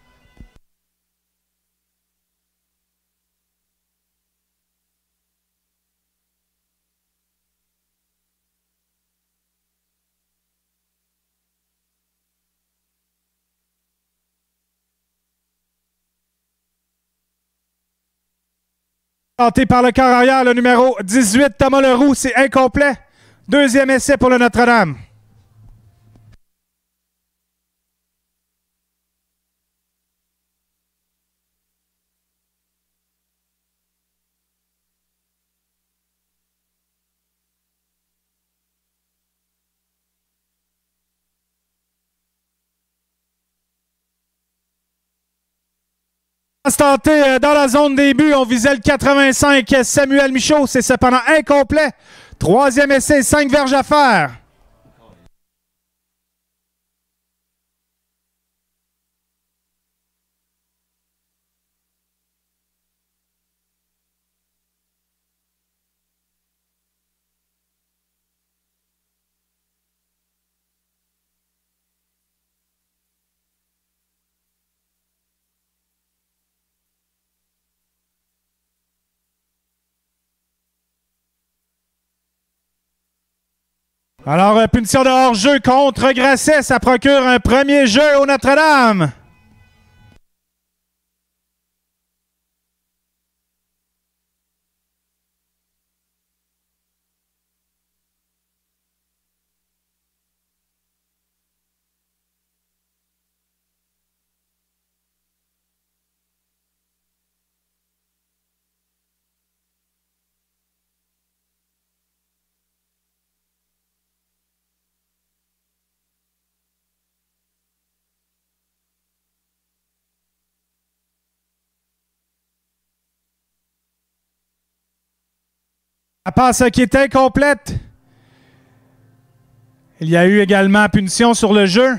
Speaker 2: Tenté par le corps arrière, le numéro dix-huit, Thomas Leroux, c'est incomplet. Deuxième essai pour le Notre-Dame. Tenté dans la zone des buts, on visait le quatre-vingt-cinq, Samuel Michaud, c'est cependant incomplet. Troisième essai, cinq verges à faire. Alors, punition de hors-jeu contre Grasset, ça procure un premier jeu au Notre-Dame. La passe qui est incomplète. Il y a eu également punition sur le jeu.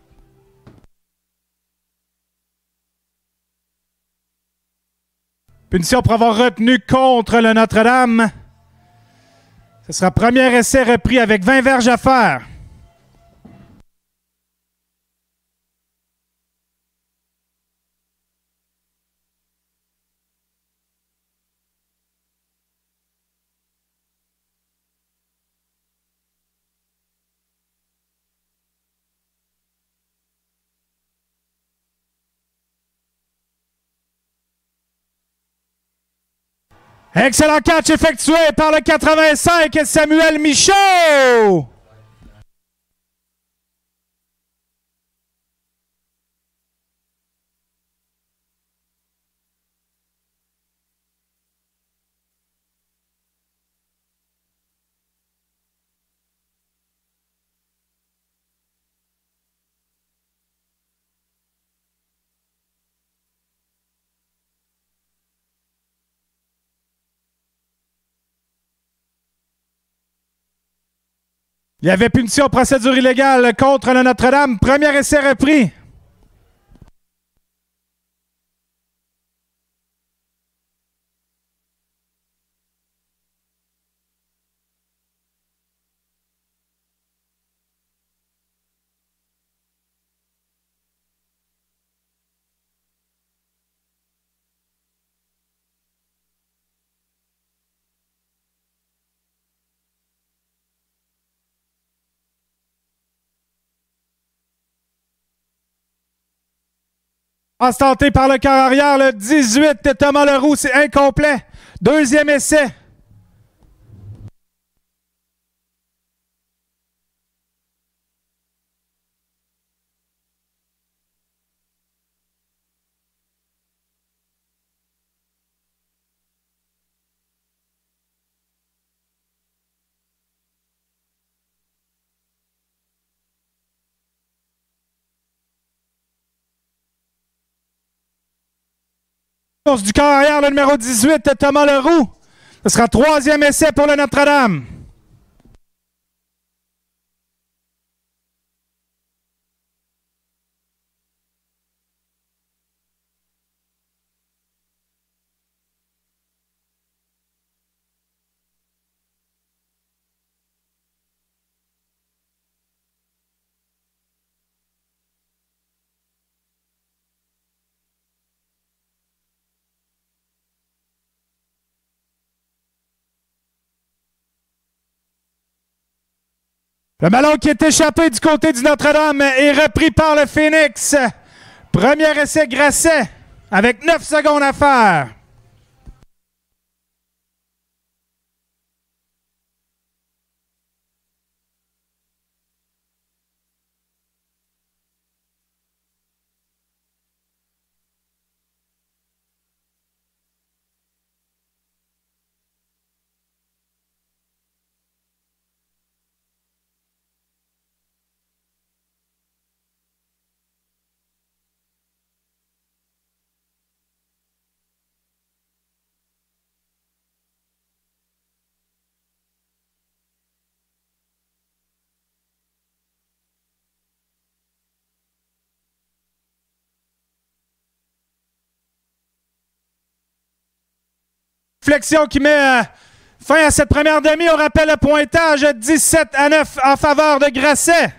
Speaker 2: Punition pour avoir retenu contre le Notre-Dame. Ce sera premier essai repris avec vingt verges à faire. Excellent catch effectué par le quatre-vingt-cinq Samuel Michaud. Il y avait punition procédure illégale contre le Notre-Dame. Premier essai repris. Passe tenté par le quart arrière, le dix-huit, Thomas Leroux, c'est incomplet. Deuxième essai. Course du corps arrière, le numéro dix-huit, Thomas Leroux. Ce sera troisième essai pour le Notre-Dame. Le ballon qui est échappé du côté du Notre-Dame est repris par le Phoenix. Premier essai Grasset avec neuf secondes à faire. Flexion qui met euh, fin à cette première demi. On rappelle le pointage dix-sept à neuf en faveur de Grasset.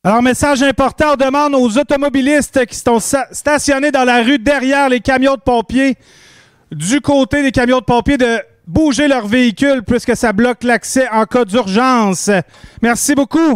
Speaker 2: Alors, message important, on demande aux automobilistes qui sont stationnés dans la rue derrière les camions de pompiers, du côté des camions de pompiers, de bouger leur véhicule puisque ça bloque l'accès en cas d'urgence. Merci beaucoup.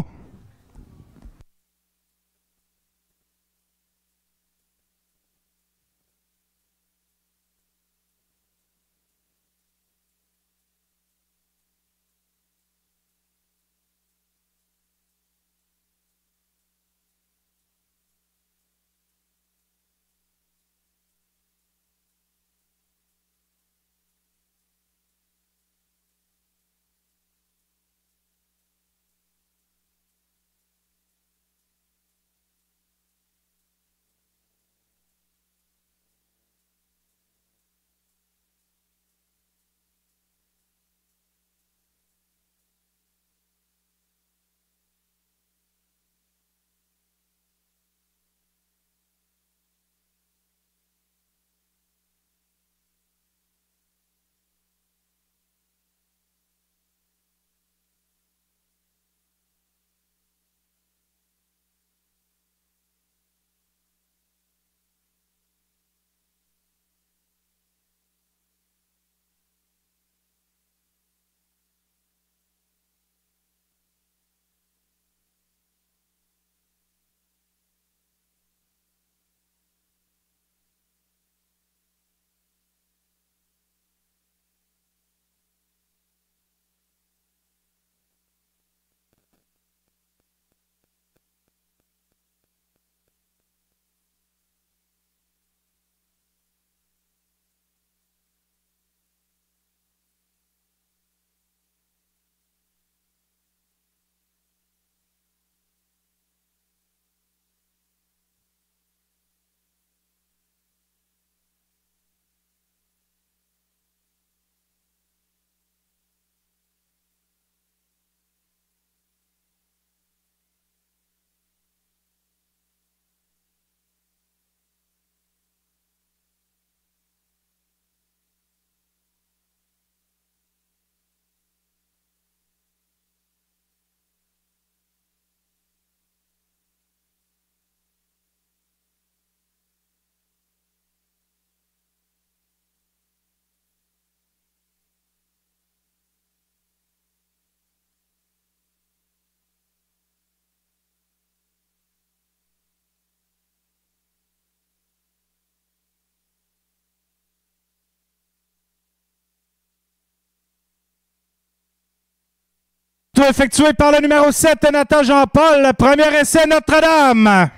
Speaker 2: Tout effectué par le numéro sept, Nathan Jean-Paul. Premier essai, Notre-Dame.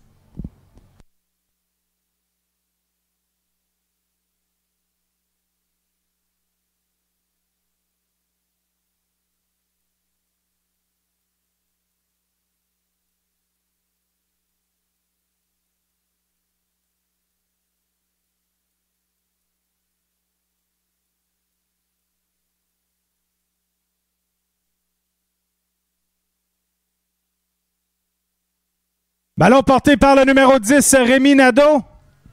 Speaker 2: Ballon porté par le numéro dix, Rémi Nadeau.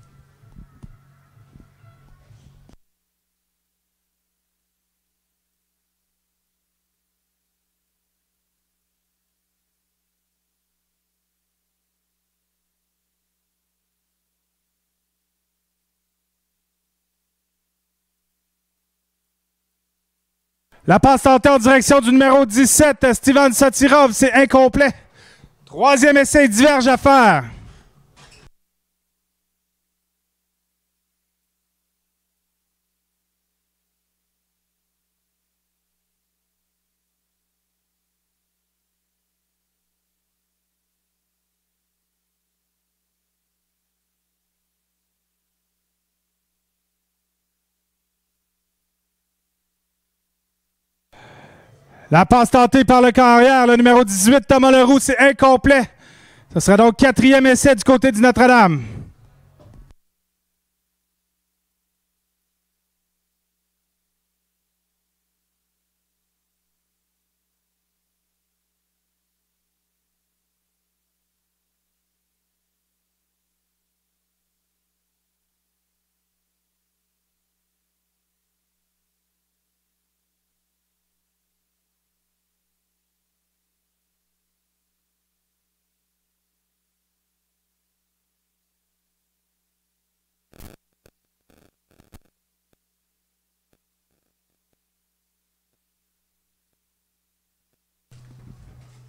Speaker 2: La passe tentée en direction du numéro dix-sept, Steven Satirov, c'est incomplet. Troisième essai, diverge à faire. La passe tentée par le carrière, le numéro dix-huit, Thomas Leroux, c'est incomplet. Ce sera donc quatrième essai du côté du Notre-Dame.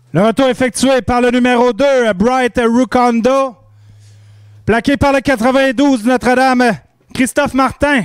Speaker 2: Le retour effectué par le numéro deux, Bright Rukondo. Plaqué par le quatre-vingt-douze Notre-Dame, Christophe Martin.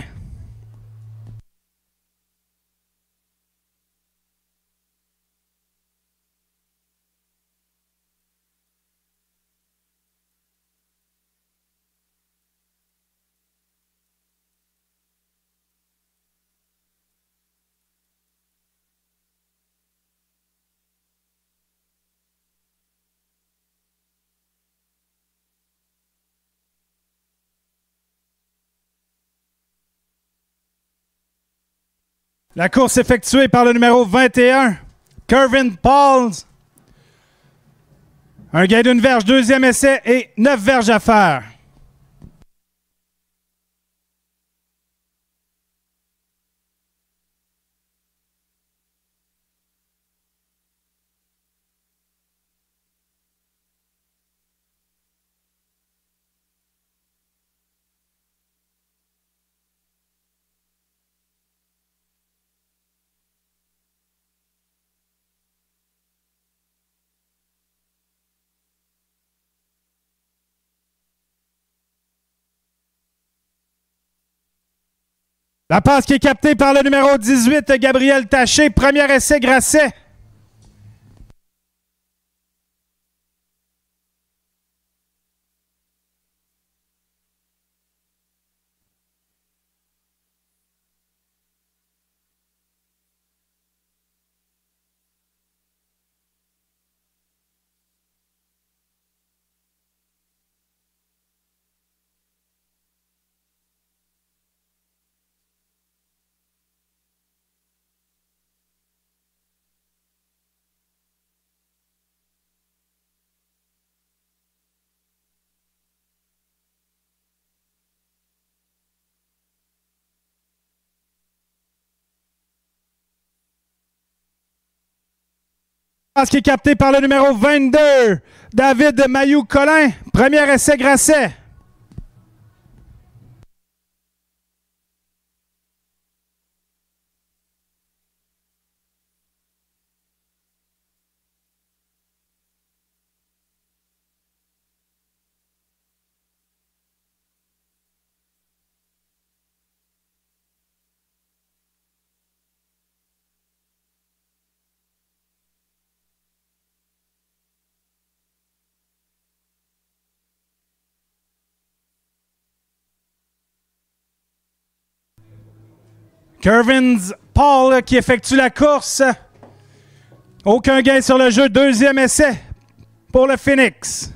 Speaker 2: La course effectuée par le numéro vingt et un, Kervin Pauls. Un gain d'une verge, deuxième essai et neuf verges à faire. La passe qui est captée par le numéro dix-huit, Gabriel Taché. Premier essai, Grasset. Passe qui est captée par le numéro vingt-deux, David Mayou-Collin. Premier essai, Grasset. Kervins Paul qui effectue la course. Aucun gain sur le jeu. Deuxième essai pour le Phoenix.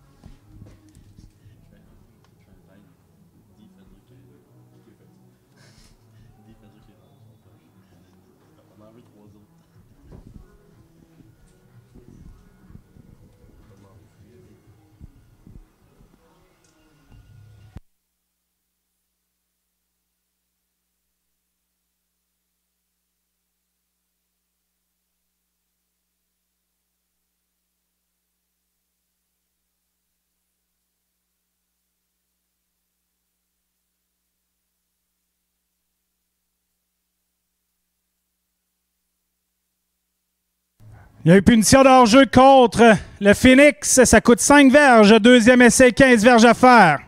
Speaker 2: Il y a eu punition d'hors-jeu contre le Phoenix. Ça coûte cinq verges. Deuxième essai, quinze verges à faire.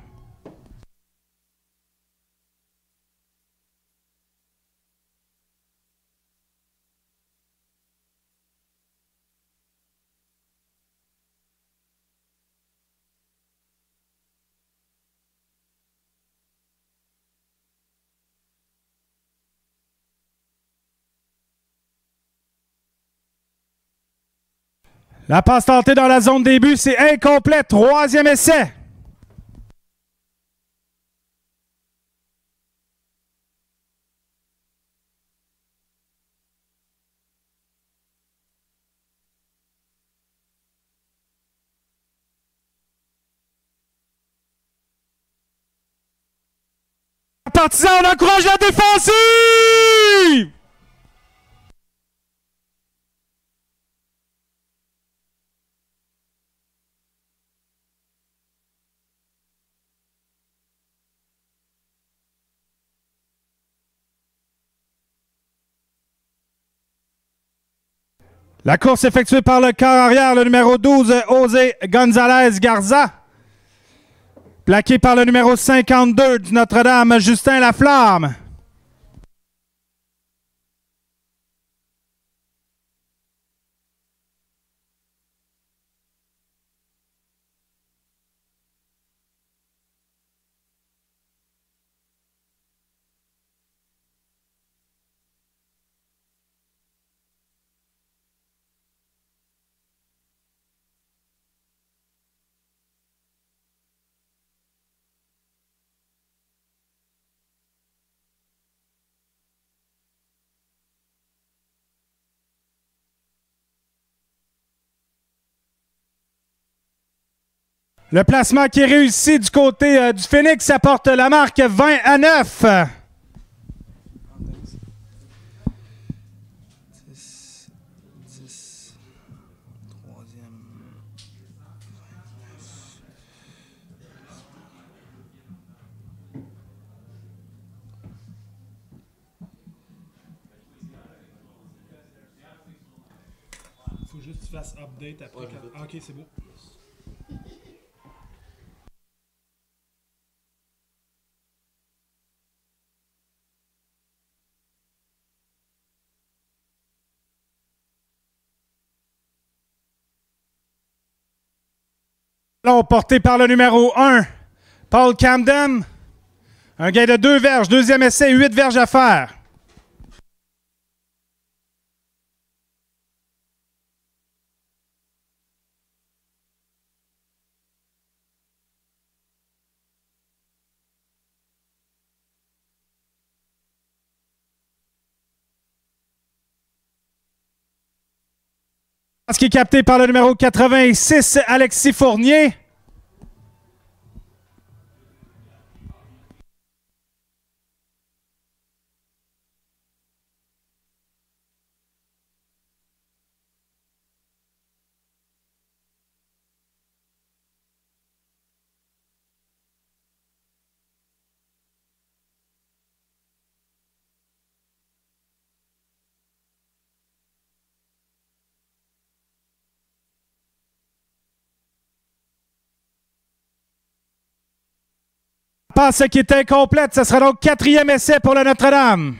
Speaker 2: La passe tentée dans la zone début, c'est incomplet. Troisième essai. Partisan, on encourage la défensive! La course effectuée par le corps arrière, le numéro douze, José González Garza. Plaqué par le numéro cinquante-deux du Notre-Dame, Justin Laflamme. Le placement qui est réussi du côté euh, du Phoenix apporte la marque vingt à neuf.
Speaker 4: dix, dix, troisième.
Speaker 2: Faut juste que tu fasses update après.
Speaker 4: Ouais, quand...
Speaker 2: Ah, ok, c'est beau. Long porté par le numéro un, Paul Camden. Un gain de deux verges. Deuxième essai, huit verges à faire. Ce qui est capté par le numéro quatre-vingt-six, Alexis Fournier. Passe qui est incomplète. Ce sera donc quatrième essai pour le Notre-Dame.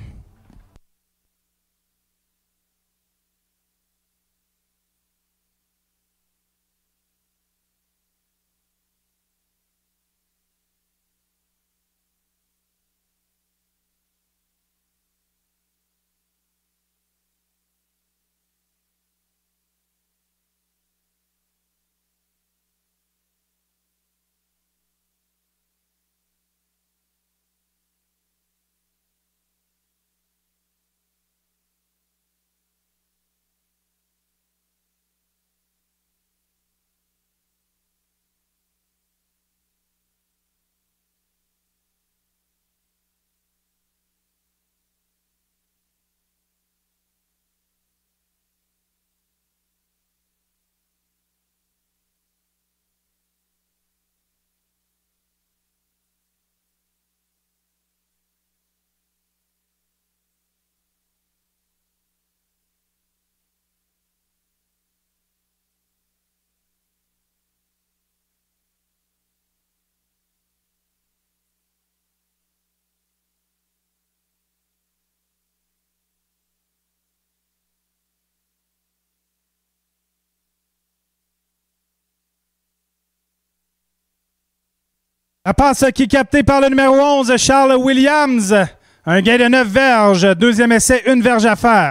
Speaker 2: La passe qui est captée par le numéro onze, Charles Williams. Un gain de neuf verges. Deuxième essai, une verge à faire.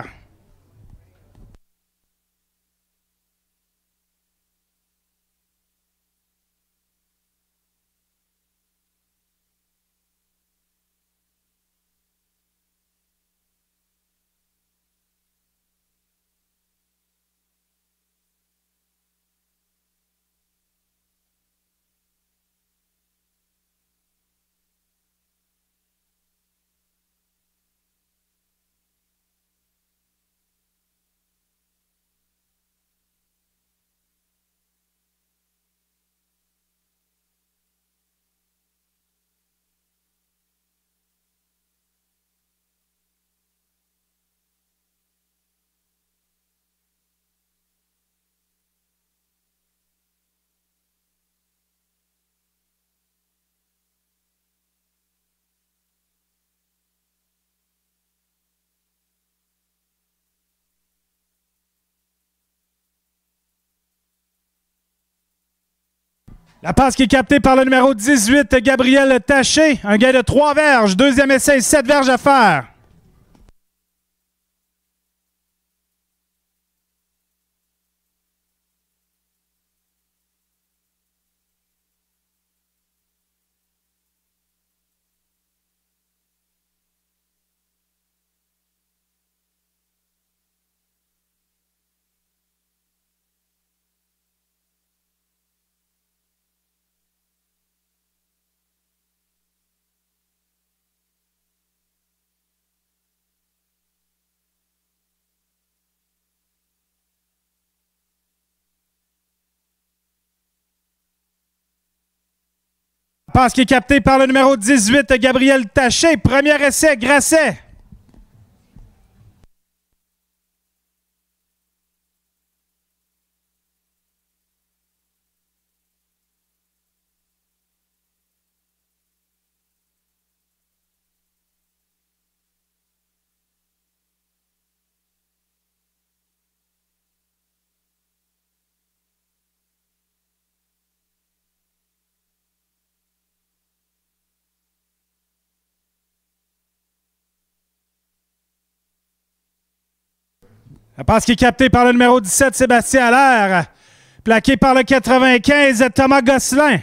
Speaker 2: La passe qui est captée par le numéro dix-huit, Gabriel Taché. Un gain de trois verges. Deuxième essai, sept verges à faire. Passe qui est captée par le numéro dix-huit, Gabriel Taché. Premier essai, Grasset. La passe qui est captée par le numéro dix-sept, Sébastien Allaire. Plaqué par le quatre-vingt-quinze, Thomas Gosselin.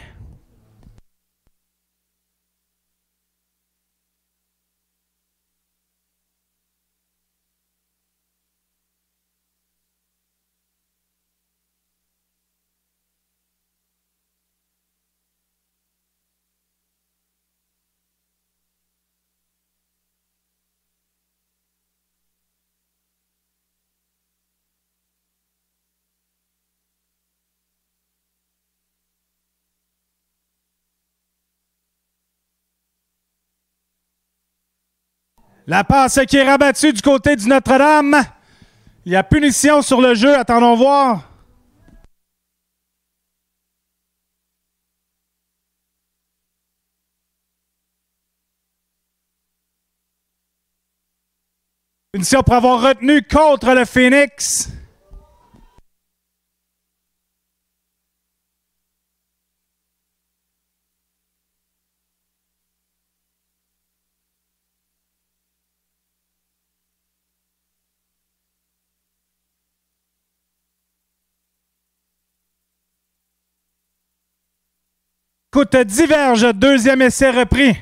Speaker 2: La passe qui est rabattue du côté du Notre-Dame. Il y a punition sur le jeu. Attendons voir. Punition pour avoir retenu contre le Phoenix. Coûte diverge, deuxième essai repris.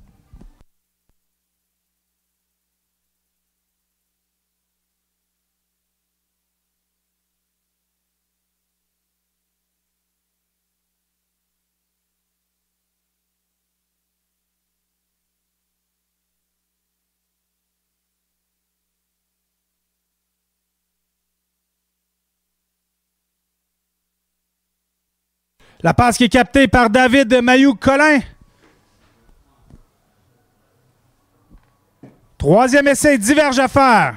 Speaker 2: La passe qui est captée par David Mayou-Collin. Troisième essai, diverge à faire.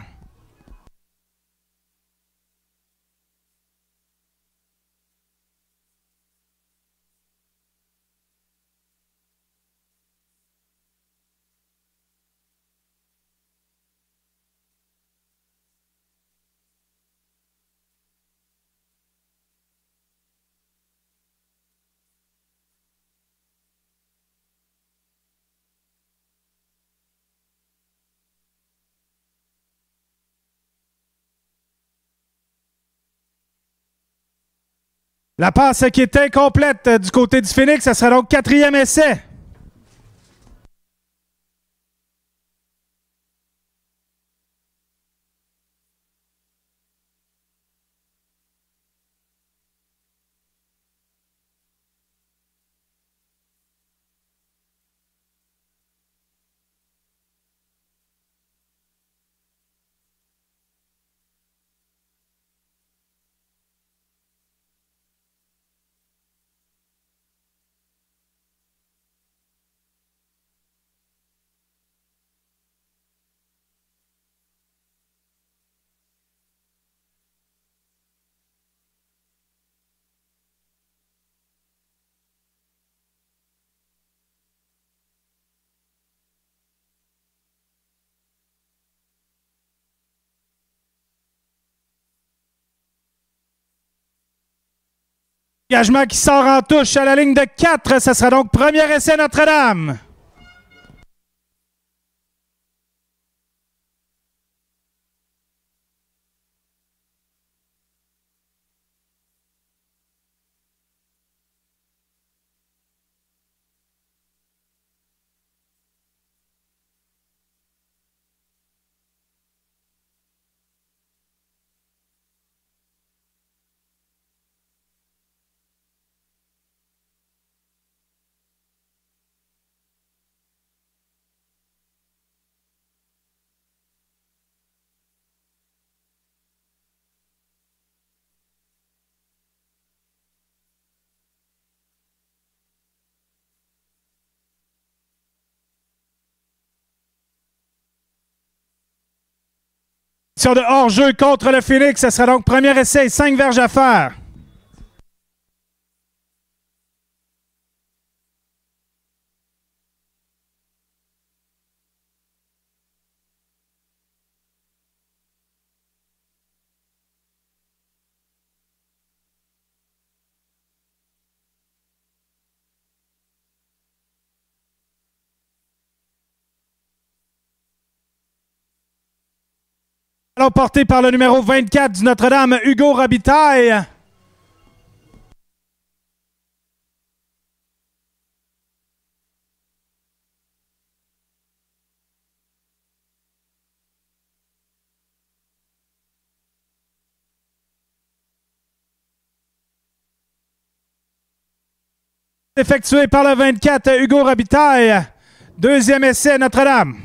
Speaker 2: La passe qui est incomplète du côté du Phoenix, ça sera donc quatrième essai. Engagement qui sort en touche à la ligne de quatre. Ce sera donc premier essai Notre-Dame. Sur de hors-jeu contre le Phoenix, ce sera donc premier essai, cinq verges à faire. Ballon porté par le numéro vingt-quatre du Notre-Dame, Hugo Robitaille. Effectué par le vingt-quatre, Hugo Robitaille. Deuxième essai, Notre-Dame.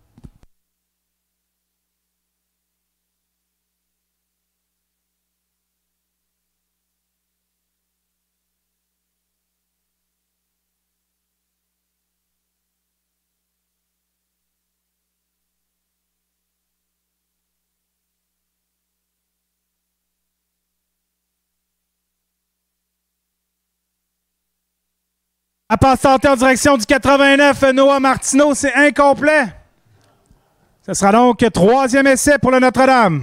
Speaker 2: La passe tentée en direction du quatre-vingt-neuf, Noah Martineau, c'est incomplet. Ce sera donc troisième essai pour le Notre-Dame.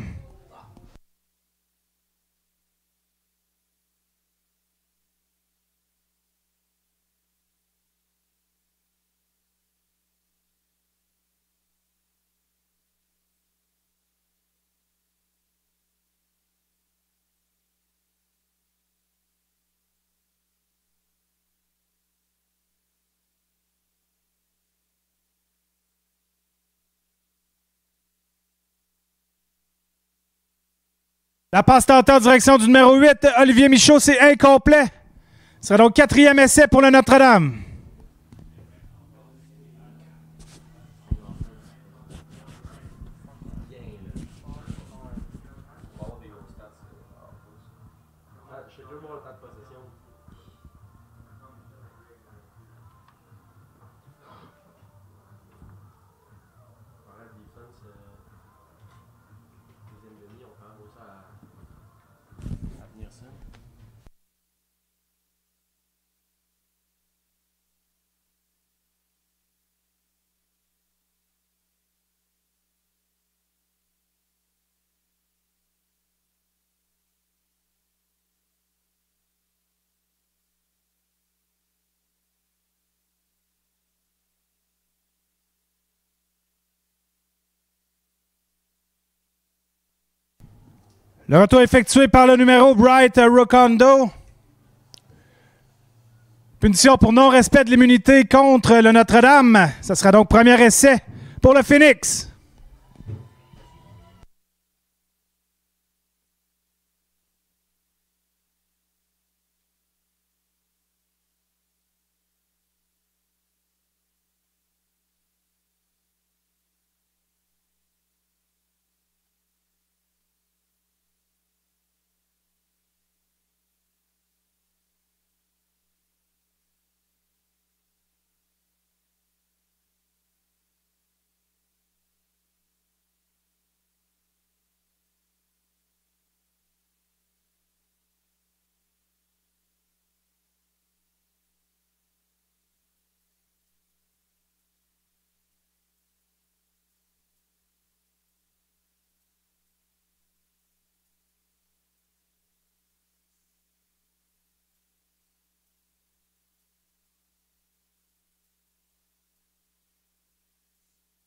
Speaker 2: La passe tentée en direction du numéro huit, Olivier Michaud, c'est incomplet. Ce sera donc quatrième essai pour le Notre-Dame. Le retour effectué par le numéro Bright Rokondo. Punition pour non-respect de l'immunité contre le Notre-Dame. Ce sera donc premier essai pour le Phoenix.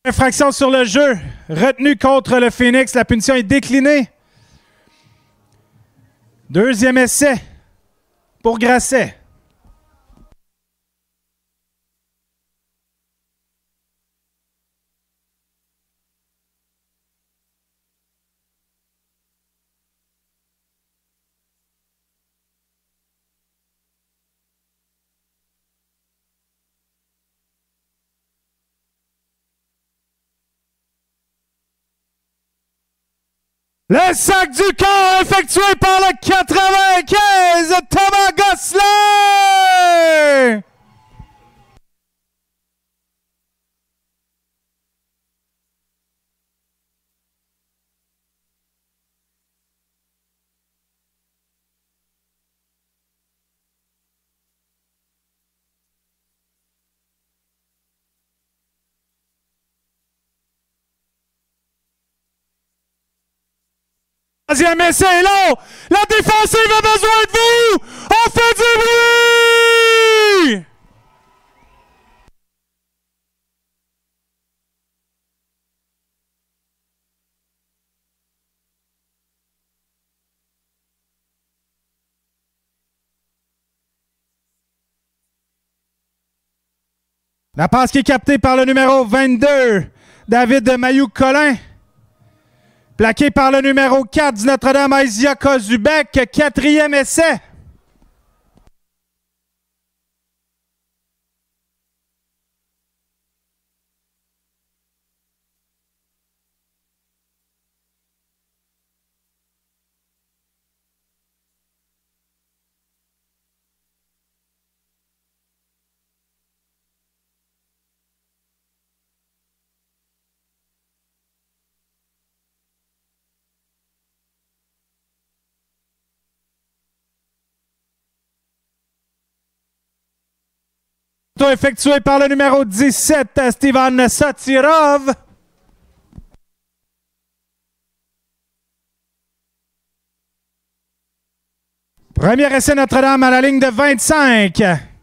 Speaker 2: Infraction sur le jeu. Retenu contre le Phoenix. La punition est déclinée. Deuxième essai pour Grasset. Le sac du corps effectué par le quatre-vingt-quinze, Thomas Gosselin! Troisième essai est long! La défensive a besoin de vous! On fait du bruit! La passe qui est captée par le numéro vingt-deux, David Mayou-Collin. Plaqué par le numéro quatre du Notre-Dame, Aizia Kozubek, quatrième essai. Effectué par le numéro dix-sept, Stevan Satirov. Premier essai Notre-Dame à la ligne de vingt-cinq.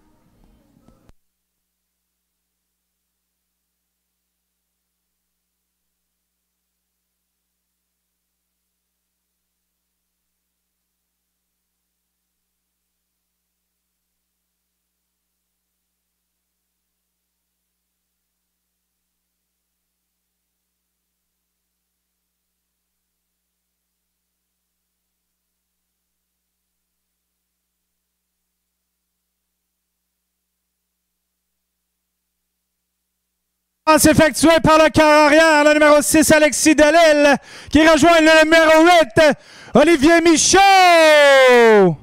Speaker 2: Passe effectuée par le quart arrière, le numéro six, Alexis Delille, qui rejoint le numéro huit, Olivier Michaud.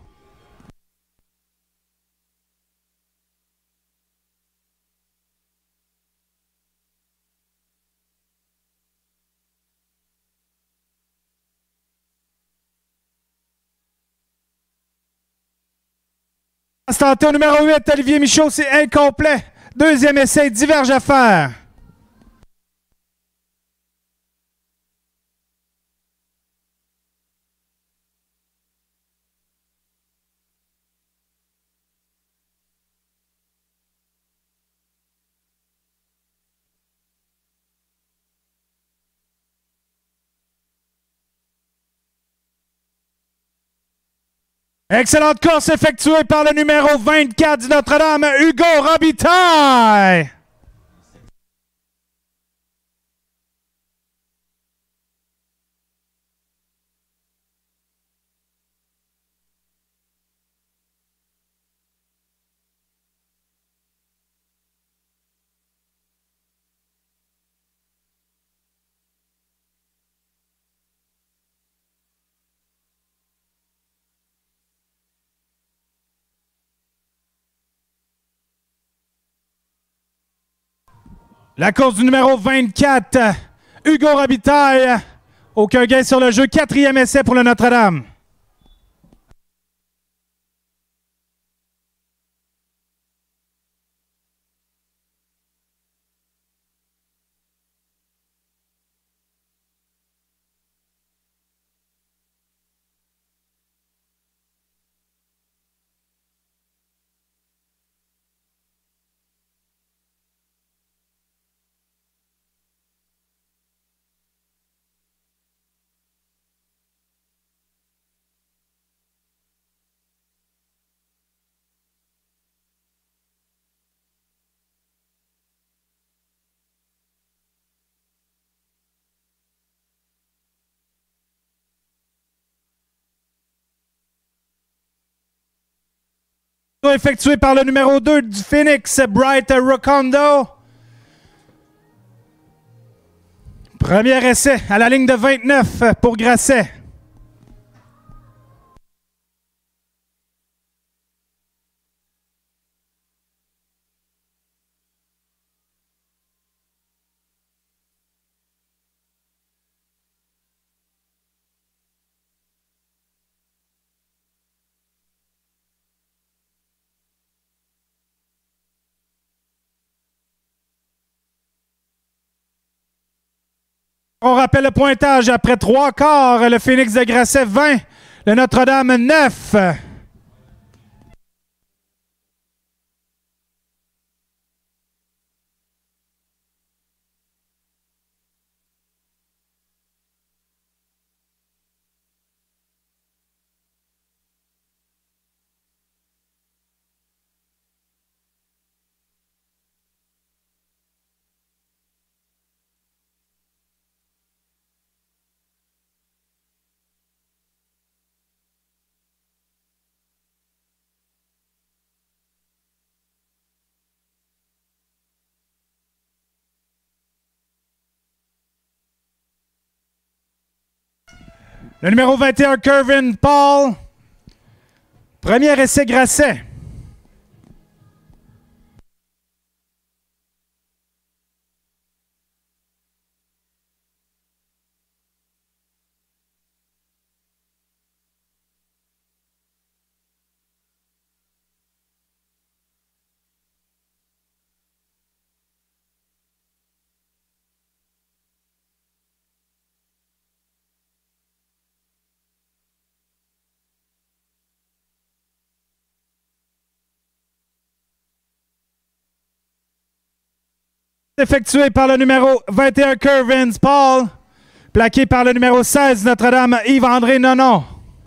Speaker 2: Passe tentée au numéro huit, Olivier Michaud, c'est incomplet. Deuxième essai, diverge à faire. Excellente course effectuée par le numéro vingt-quatre du Notre-Dame, Hugo Robitaille. La course du numéro vingt-quatre, Hugo Robitaille. Aucun gain sur le jeu. Quatrième essai pour le Notre-Dame. Effectué par le numéro deux du Phoenix, Bright Rocondo. Premier essai à la ligne de vingt-neuf pour Grasset. On rappelle le pointage après trois quarts. Le Phoenix de Grasset vingt, le Notre-Dame neuf. Le numéro vingt et un, Kervin Paul. Premier essai Grasset. Effectué par le numéro vingt et un, Kervin Paul. Plaqué par le numéro seize, Notre-Dame, Yves-André Nonon.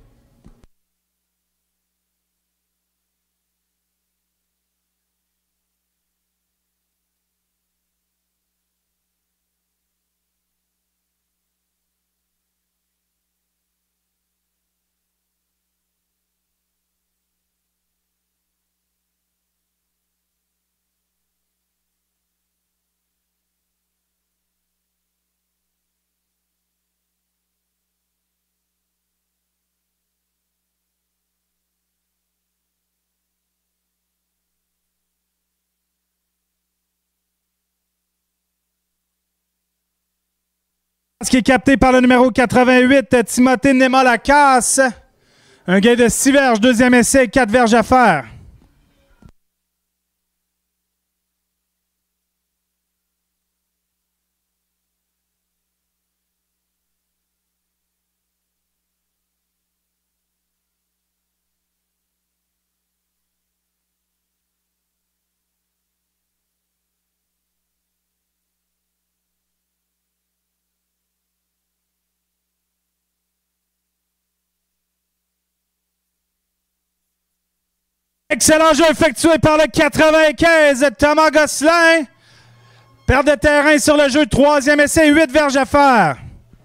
Speaker 2: Ce qui est capté par le numéro quatre-vingt-huit, Timothée Néma-Lacasse. Un gain de six verges, deuxième essai, quatre verges à faire. Excellent jeu effectué par le quatre-vingt-quinze, Thomas Gosselin. Perte de terrain sur le jeu, troisième essai, huit verges à faire.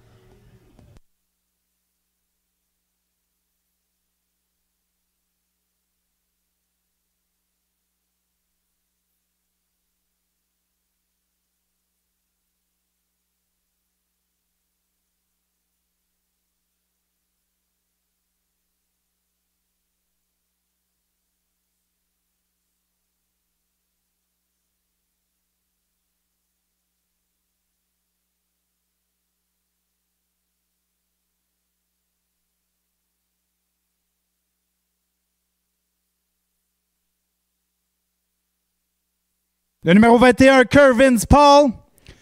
Speaker 2: Le numéro vingt et un, Kervin Paul,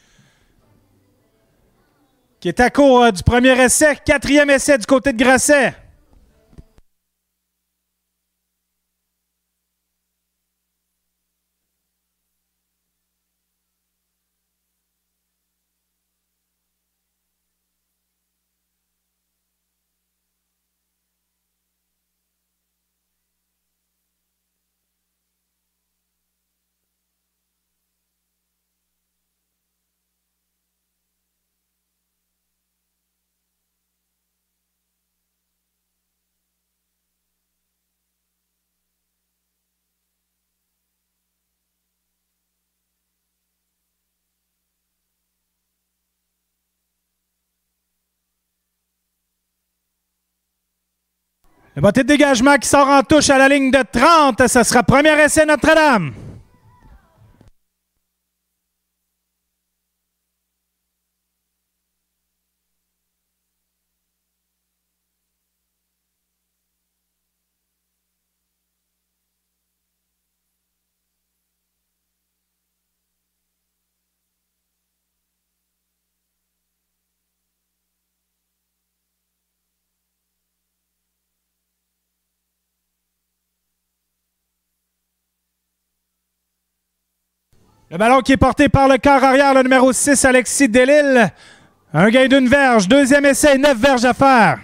Speaker 2: qui est à court euh, du premier essai. Quatrième essai du côté de Grasset. Le botté de dégagement qui sort en touche à la ligne de trente. Ça sera premier essai Notre-Dame. Le ballon qui est porté par le quart arrière, le numéro six, Alexis Delisle. Un gain d'une verge. Deuxième essai, neuf verges à faire.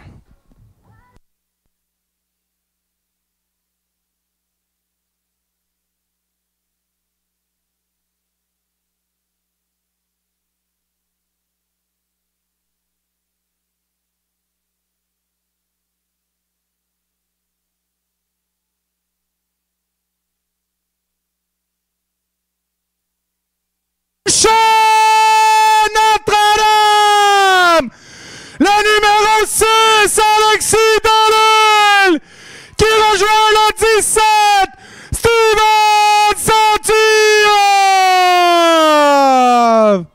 Speaker 2: Notre-Dame! Le numéro six, Alexis Delisle, qui rejoint le dix-sept, Steven Santillo!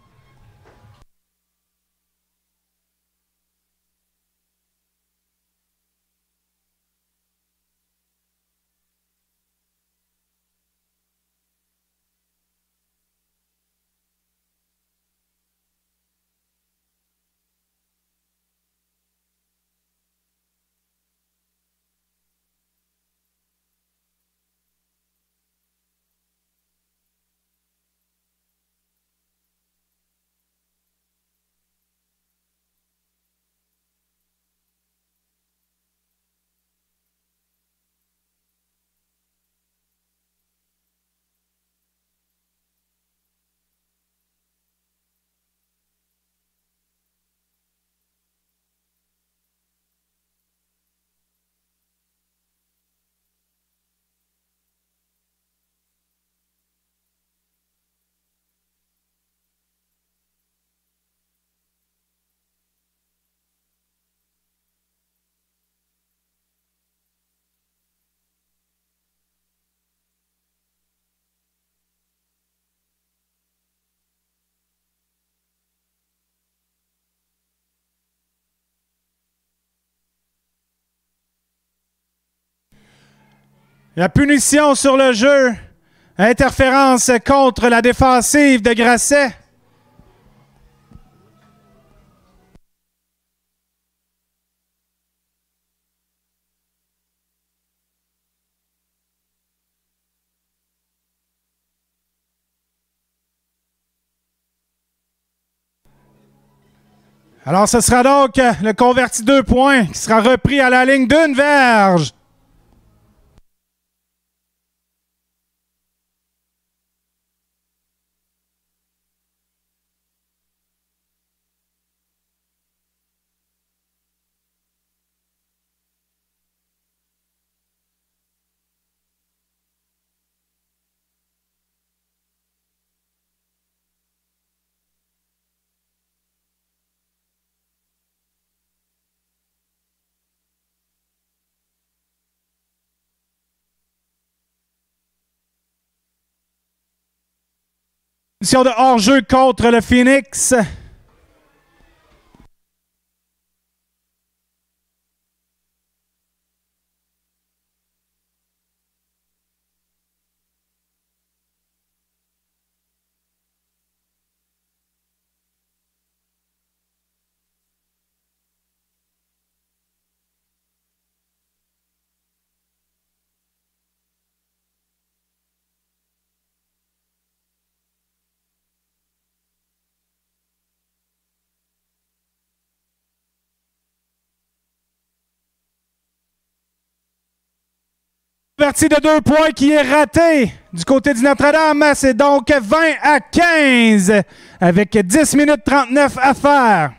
Speaker 2: La punition sur le jeu. Interférence contre la défensive de Grasset. Alors, ce sera donc le converti deux points qui sera repris à la ligne d'une verge. Position de hors-jeu contre le Phoenix. Partie de deux points qui est raté du côté du Notre-Dame. C'est donc vingt à quinze avec dix minutes trente-neuf à faire.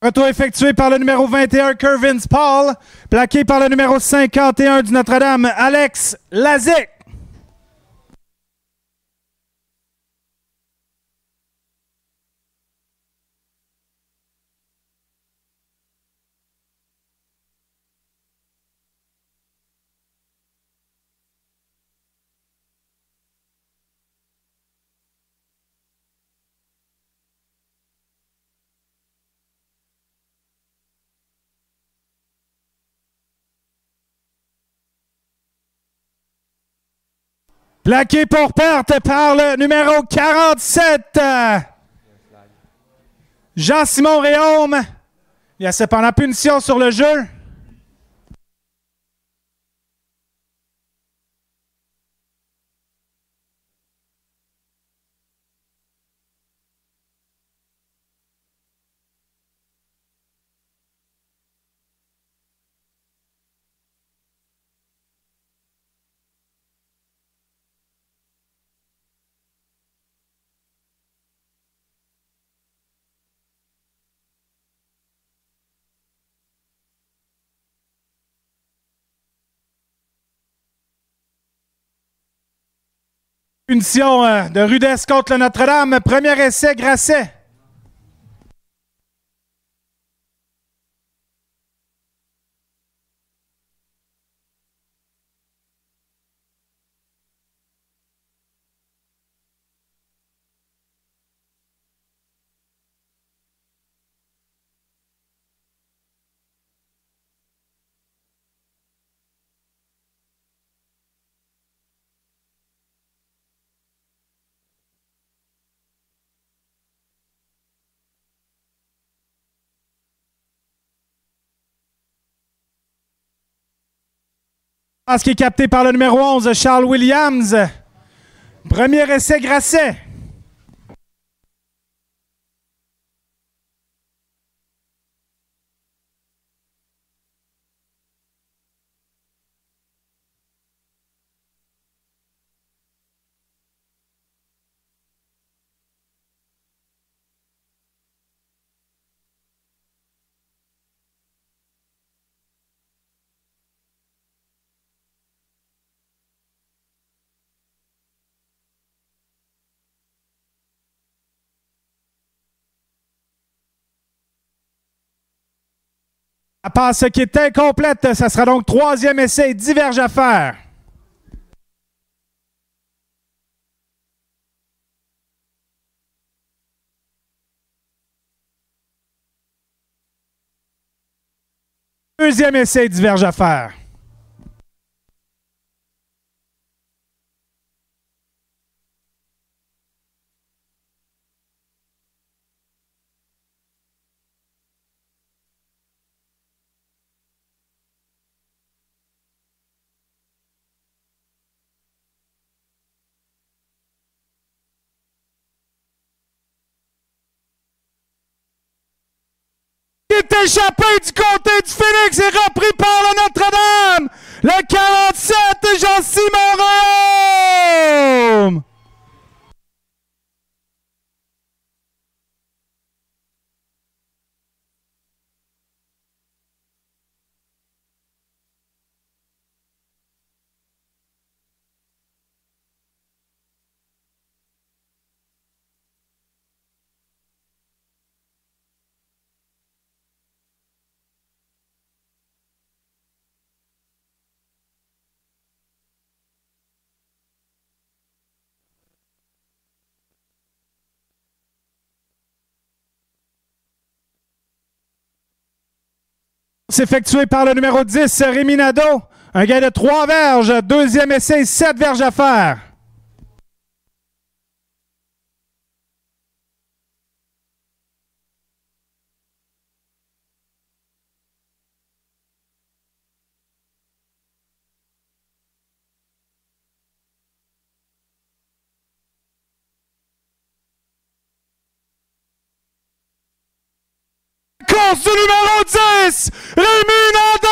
Speaker 2: Retour effectué par le numéro vingt et un, Kervins Paul. Plaqué par le numéro cinquante et un du Notre-Dame, Alex Lazic. Plaqué pour perte par le numéro quarante-sept, Jean-Simon Réaume. Il y a cependant punition sur le jeu. Punition euh, de rudesse contre le Notre-Dame. Premier essai, Grasset. Passe qui est capté par le numéro onze, Charles Williams. Premier essai, Grasset. La passe qui est incomplète, ça sera donc troisième essai, diverge à faire. Deuxième essai, diverge à faire. Est échappé du côté du Phoenix et repris par le Notre-Dame. Le quarante-sept, Jean-Simon Réaume. C'est effectué par le numéro dix, Rémi Nadeau. Un gars de trois verges. Deuxième essai, sept verges à faire. Course du numéro dix, Rémi Nadeau!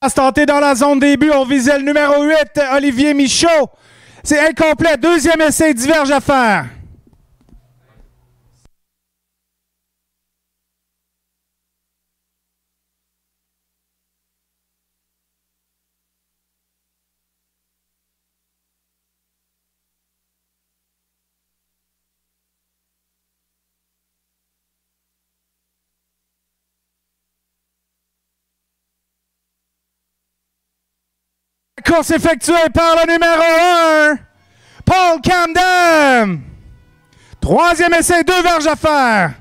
Speaker 2: Se tenter dans la zone début, on visait le numéro huit, Olivier Michaud. C'est incomplet. Deuxième essai, diverge à faire. Course effectuée par le numéro un, Paul Camden. Troisième essai, deux verges à faire.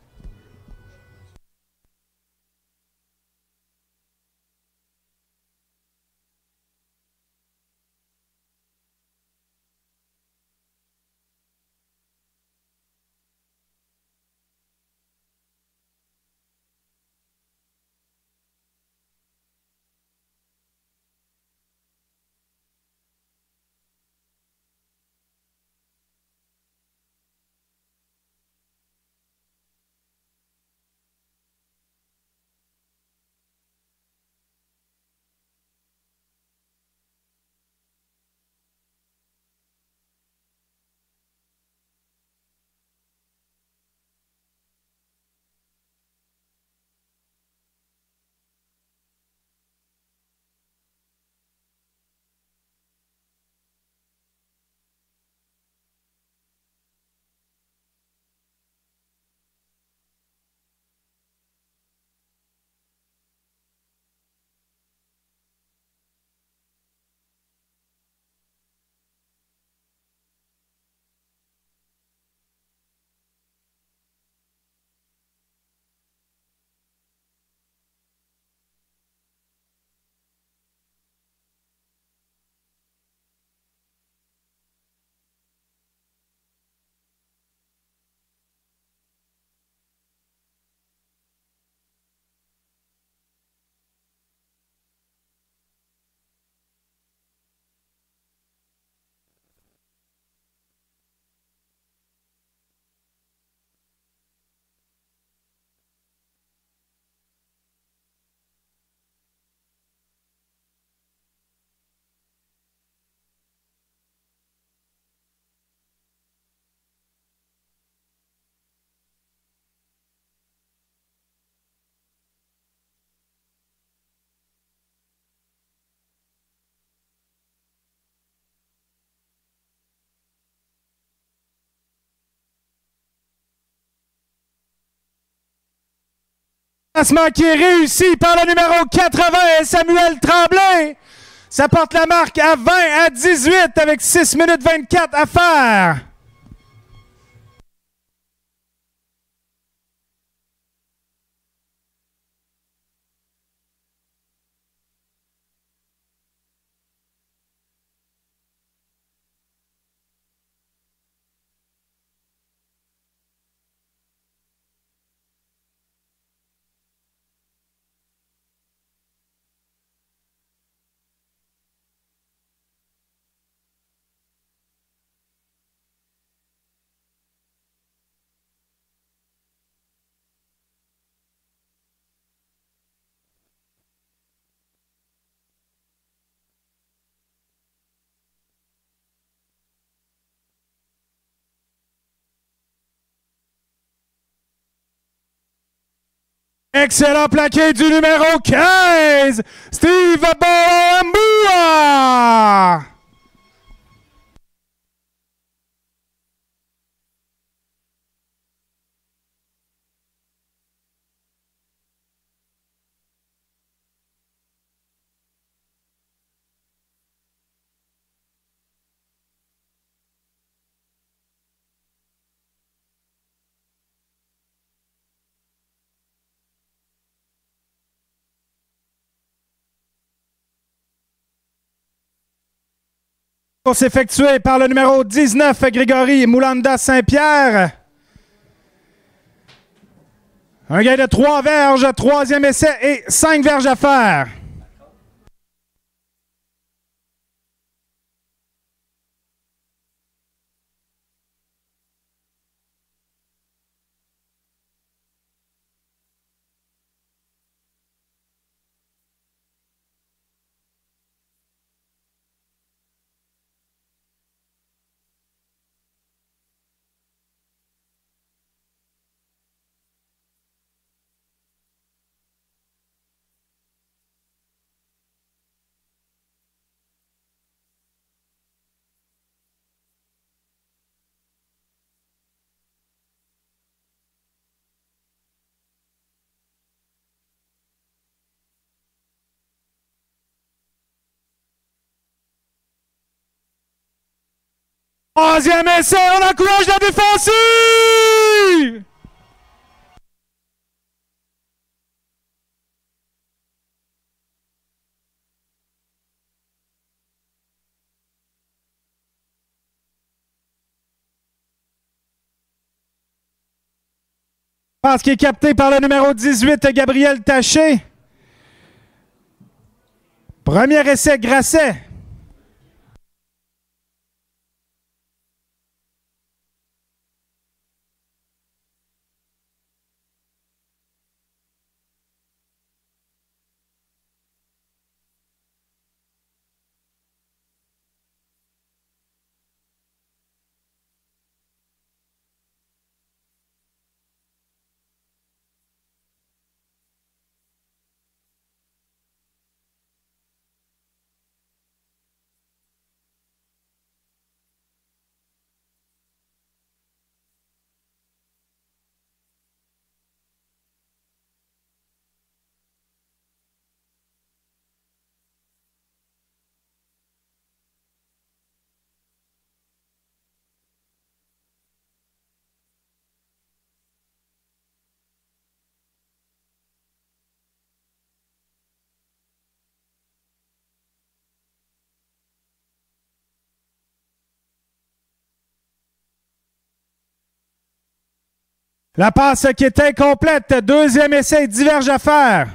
Speaker 2: Placement qui est réussi par le numéro quatre-vingts, Samuel Tremblay. Ça porte la marque à vingt à dix-huit avec six minutes vingt-quatre à faire. Excellent plaqué du numéro quinze, Steve Boambua. Course effectuée par le numéro dix-neuf, Grégory Moulanda Saint-Pierre. Un gain de trois verges, troisième essai et cinq verges à faire. Troisième essai, on encourage la défensive! Passe qui est capté par le numéro dix-huit, Gabriel Taché. Premier essai, Grasset. La passe qui est incomplète. Deuxième essai, diverge à faire.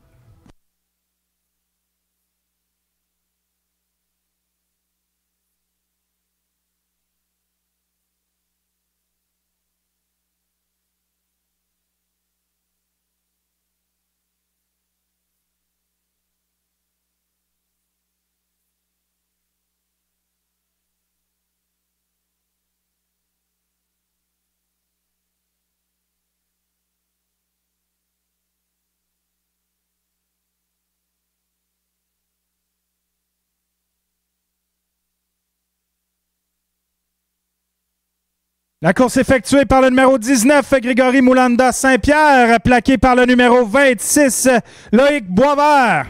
Speaker 2: La course effectuée par le numéro dix-neuf, Grégory Moulanda Saint-Pierre, plaqué par le numéro vingt-six, Loïc Boisvert.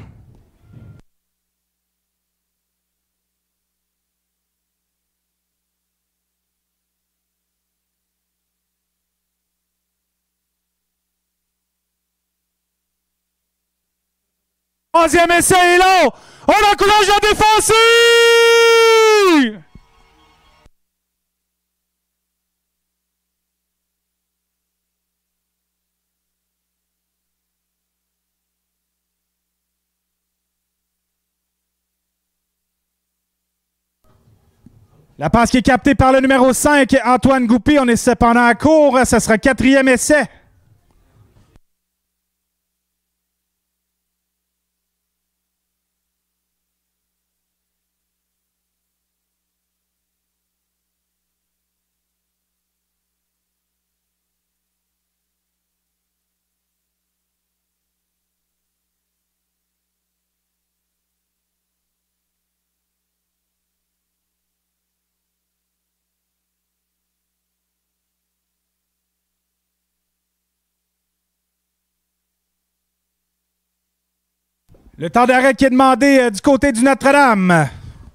Speaker 2: Troisième essai est long. On encourage la défensive! La passe qui est captée par le numéro cinq, Antoine Goupy. On est cependant à court. Ça sera quatrième essai. Le temps d'arrêt qui est demandé euh, du côté du Notre-Dame.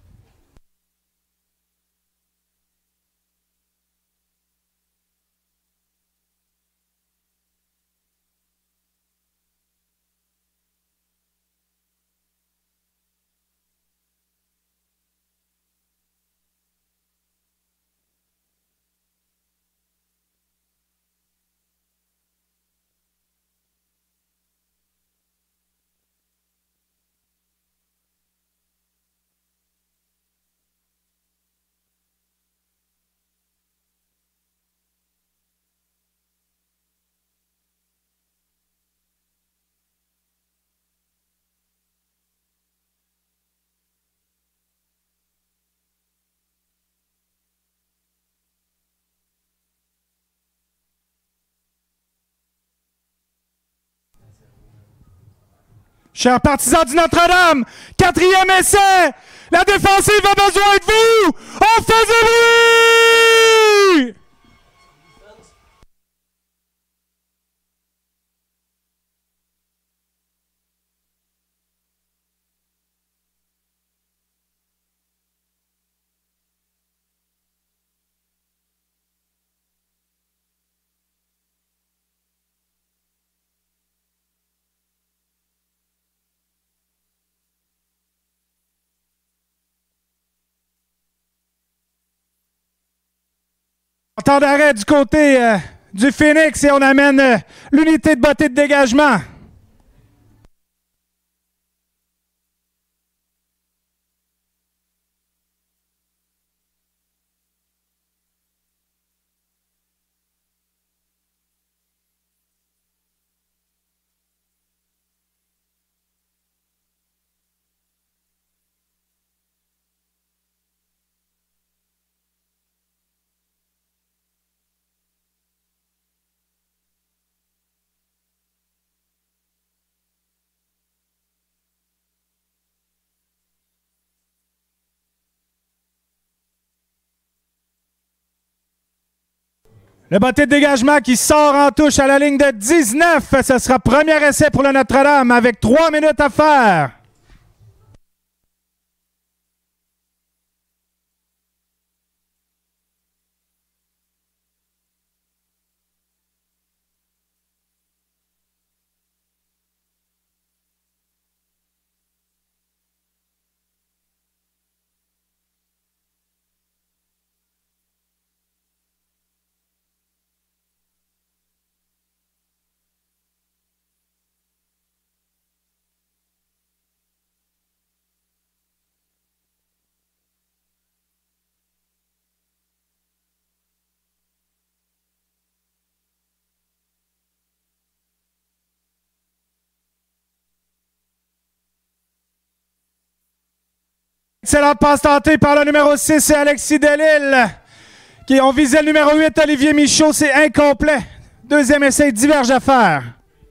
Speaker 2: Chers partisans du Notre-Dame, quatrième essai! La défensive a besoin de vous! On fait du bruit! Temps d'arrêt du côté euh, du Phoenix et on amène euh, l'unité de bottée de dégagement. Le botté de dégagement qui sort en touche à la ligne de dix-neuf. Ce sera premier essai pour le Notre-Dame avec trois minutes à faire. Excellente passe tentée par le numéro six, Alexis Delille. Qui ont visé le numéro huit, Olivier Michaud. C'est incomplet. Deuxième essai, diverge à faire.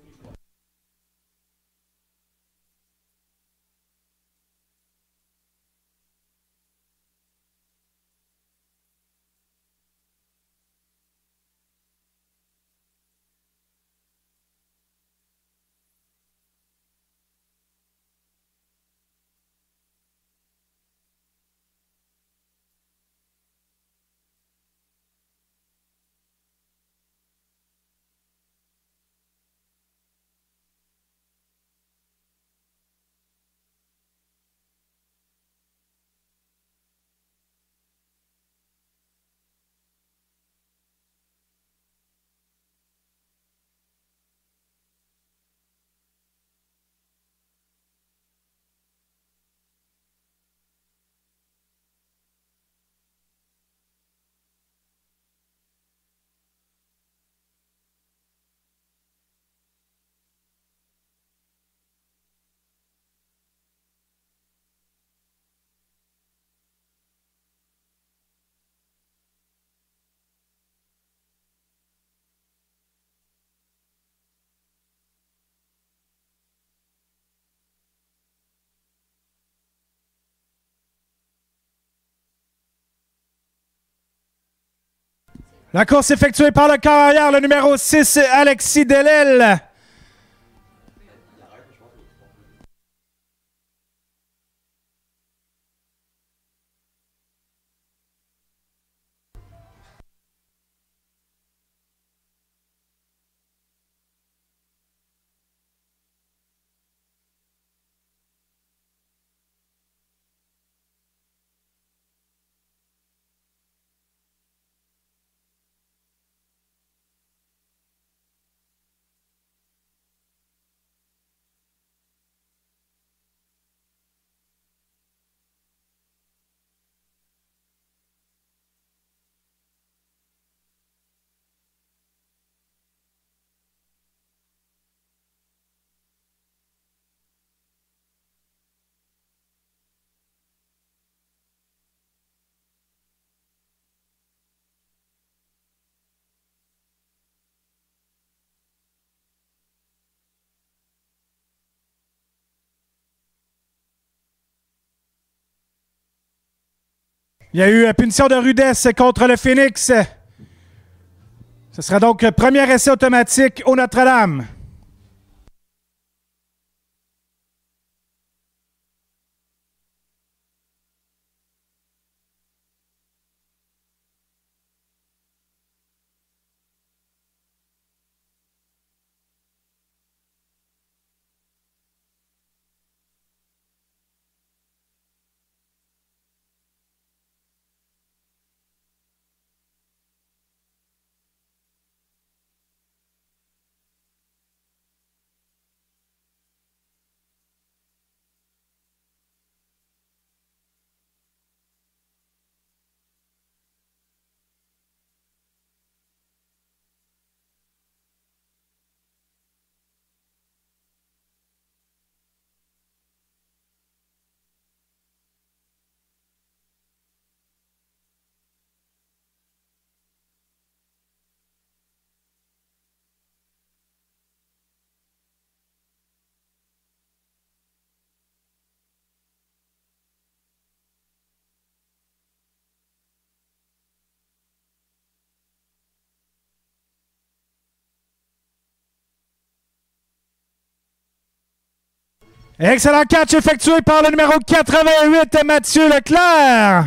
Speaker 2: La course effectuée par le corps arrière, le numéro six, Alexis Delille. Il y a eu punition de rudesse contre le Phoenix. Ce sera donc premier essai automatique au Notre-Dame. Excellent catch effectué par le numéro quatre-vingt-huit, Mathieu Leclerc.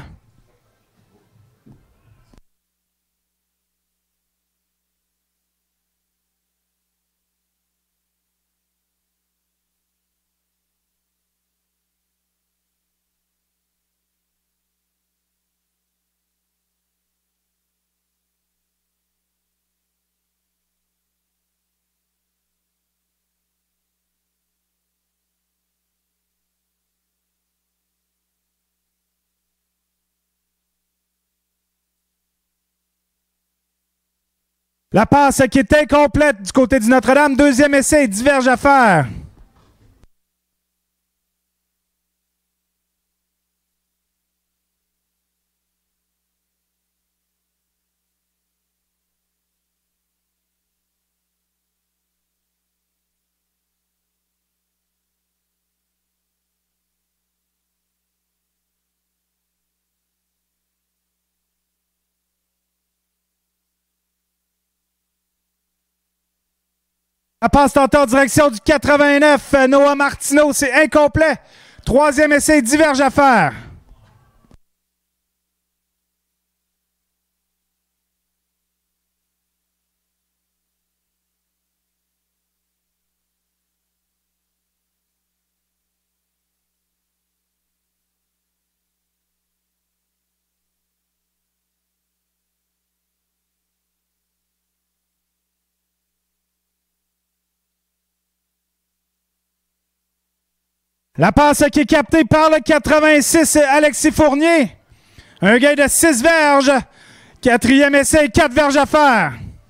Speaker 2: La passe qui est incomplète du côté du Notre-Dame. Deuxième essai, diverge à faire. La passe tentée en direction du quatre-vingt-neuf, Noah Martineau, c'est incomplet. Troisième essai, diverge à faire. La passe qui est captée par le quatre-vingt-six, Alexis Fournier. Un gain de six verges. Quatrième essai, quatre verges à faire.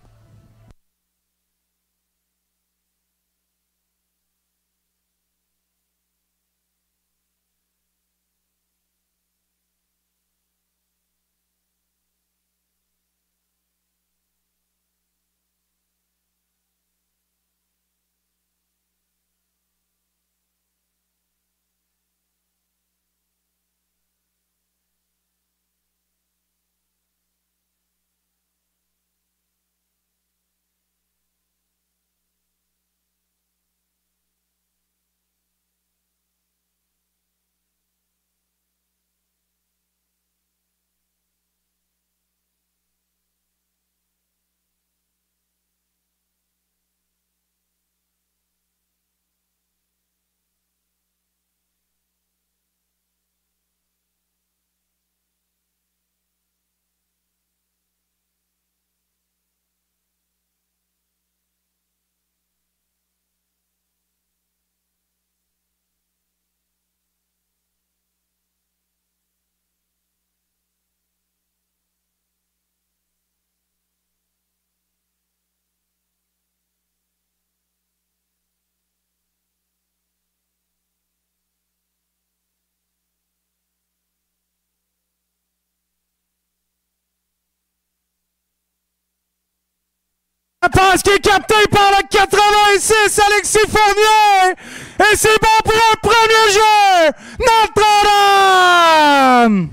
Speaker 2: La passe qui est captée par le quatre-vingt-six, Alexis Fournier. Et c'est bon pour un premier jeu. Notre-Dame!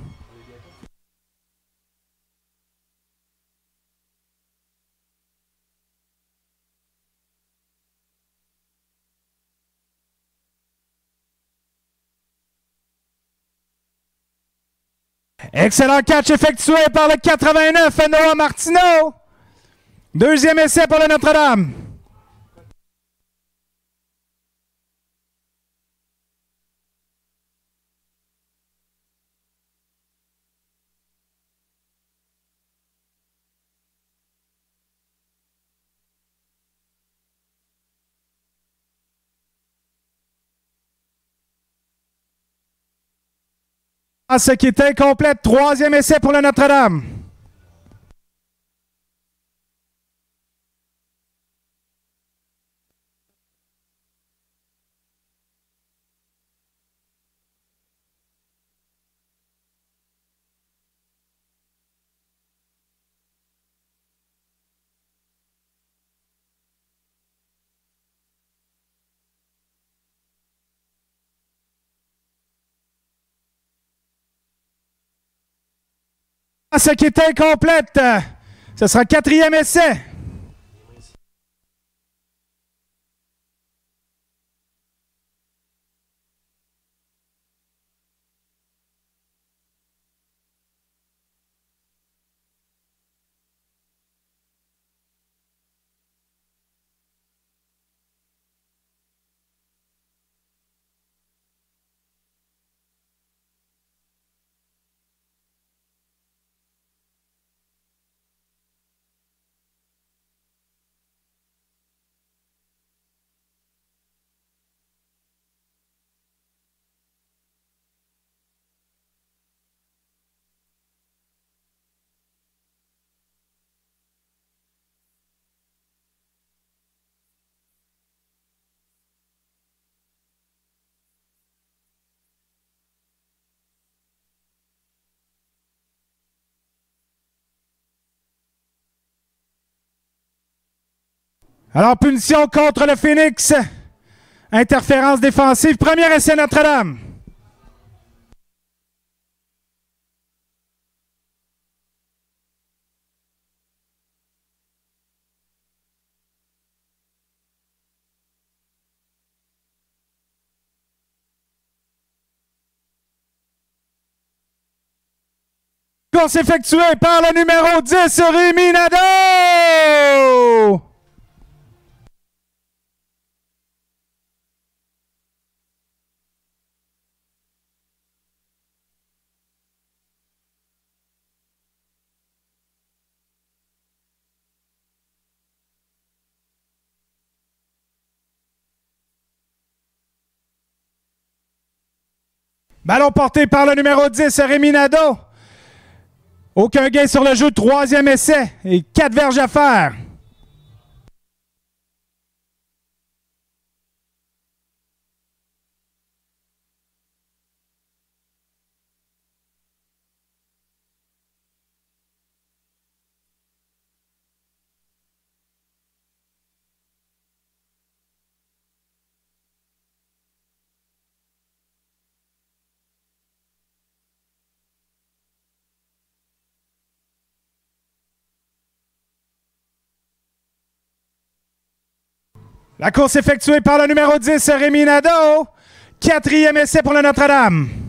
Speaker 2: Excellent catch effectué par le quatre-vingt-neuf, Noah Martineau. Deuxième essai pour le Notre-Dame. Ce qui est incomplète. Troisième essai pour le Notre-Dame. Ce qui est incomplète. Ce sera quatrième essai. Alors, punition contre le Phoenix. Interférence défensive. Premier essai Notre-Dame. Course effectuée par le numéro dix, Rémi Nadeau! Ballon porté par le numéro dix, Rémi Nadeau. Aucun gain sur le jeu, troisième essai et quatre verges à faire. La course effectuée par le numéro dix, Rémi Nadeau. Quatrième essai pour le Notre-Dame.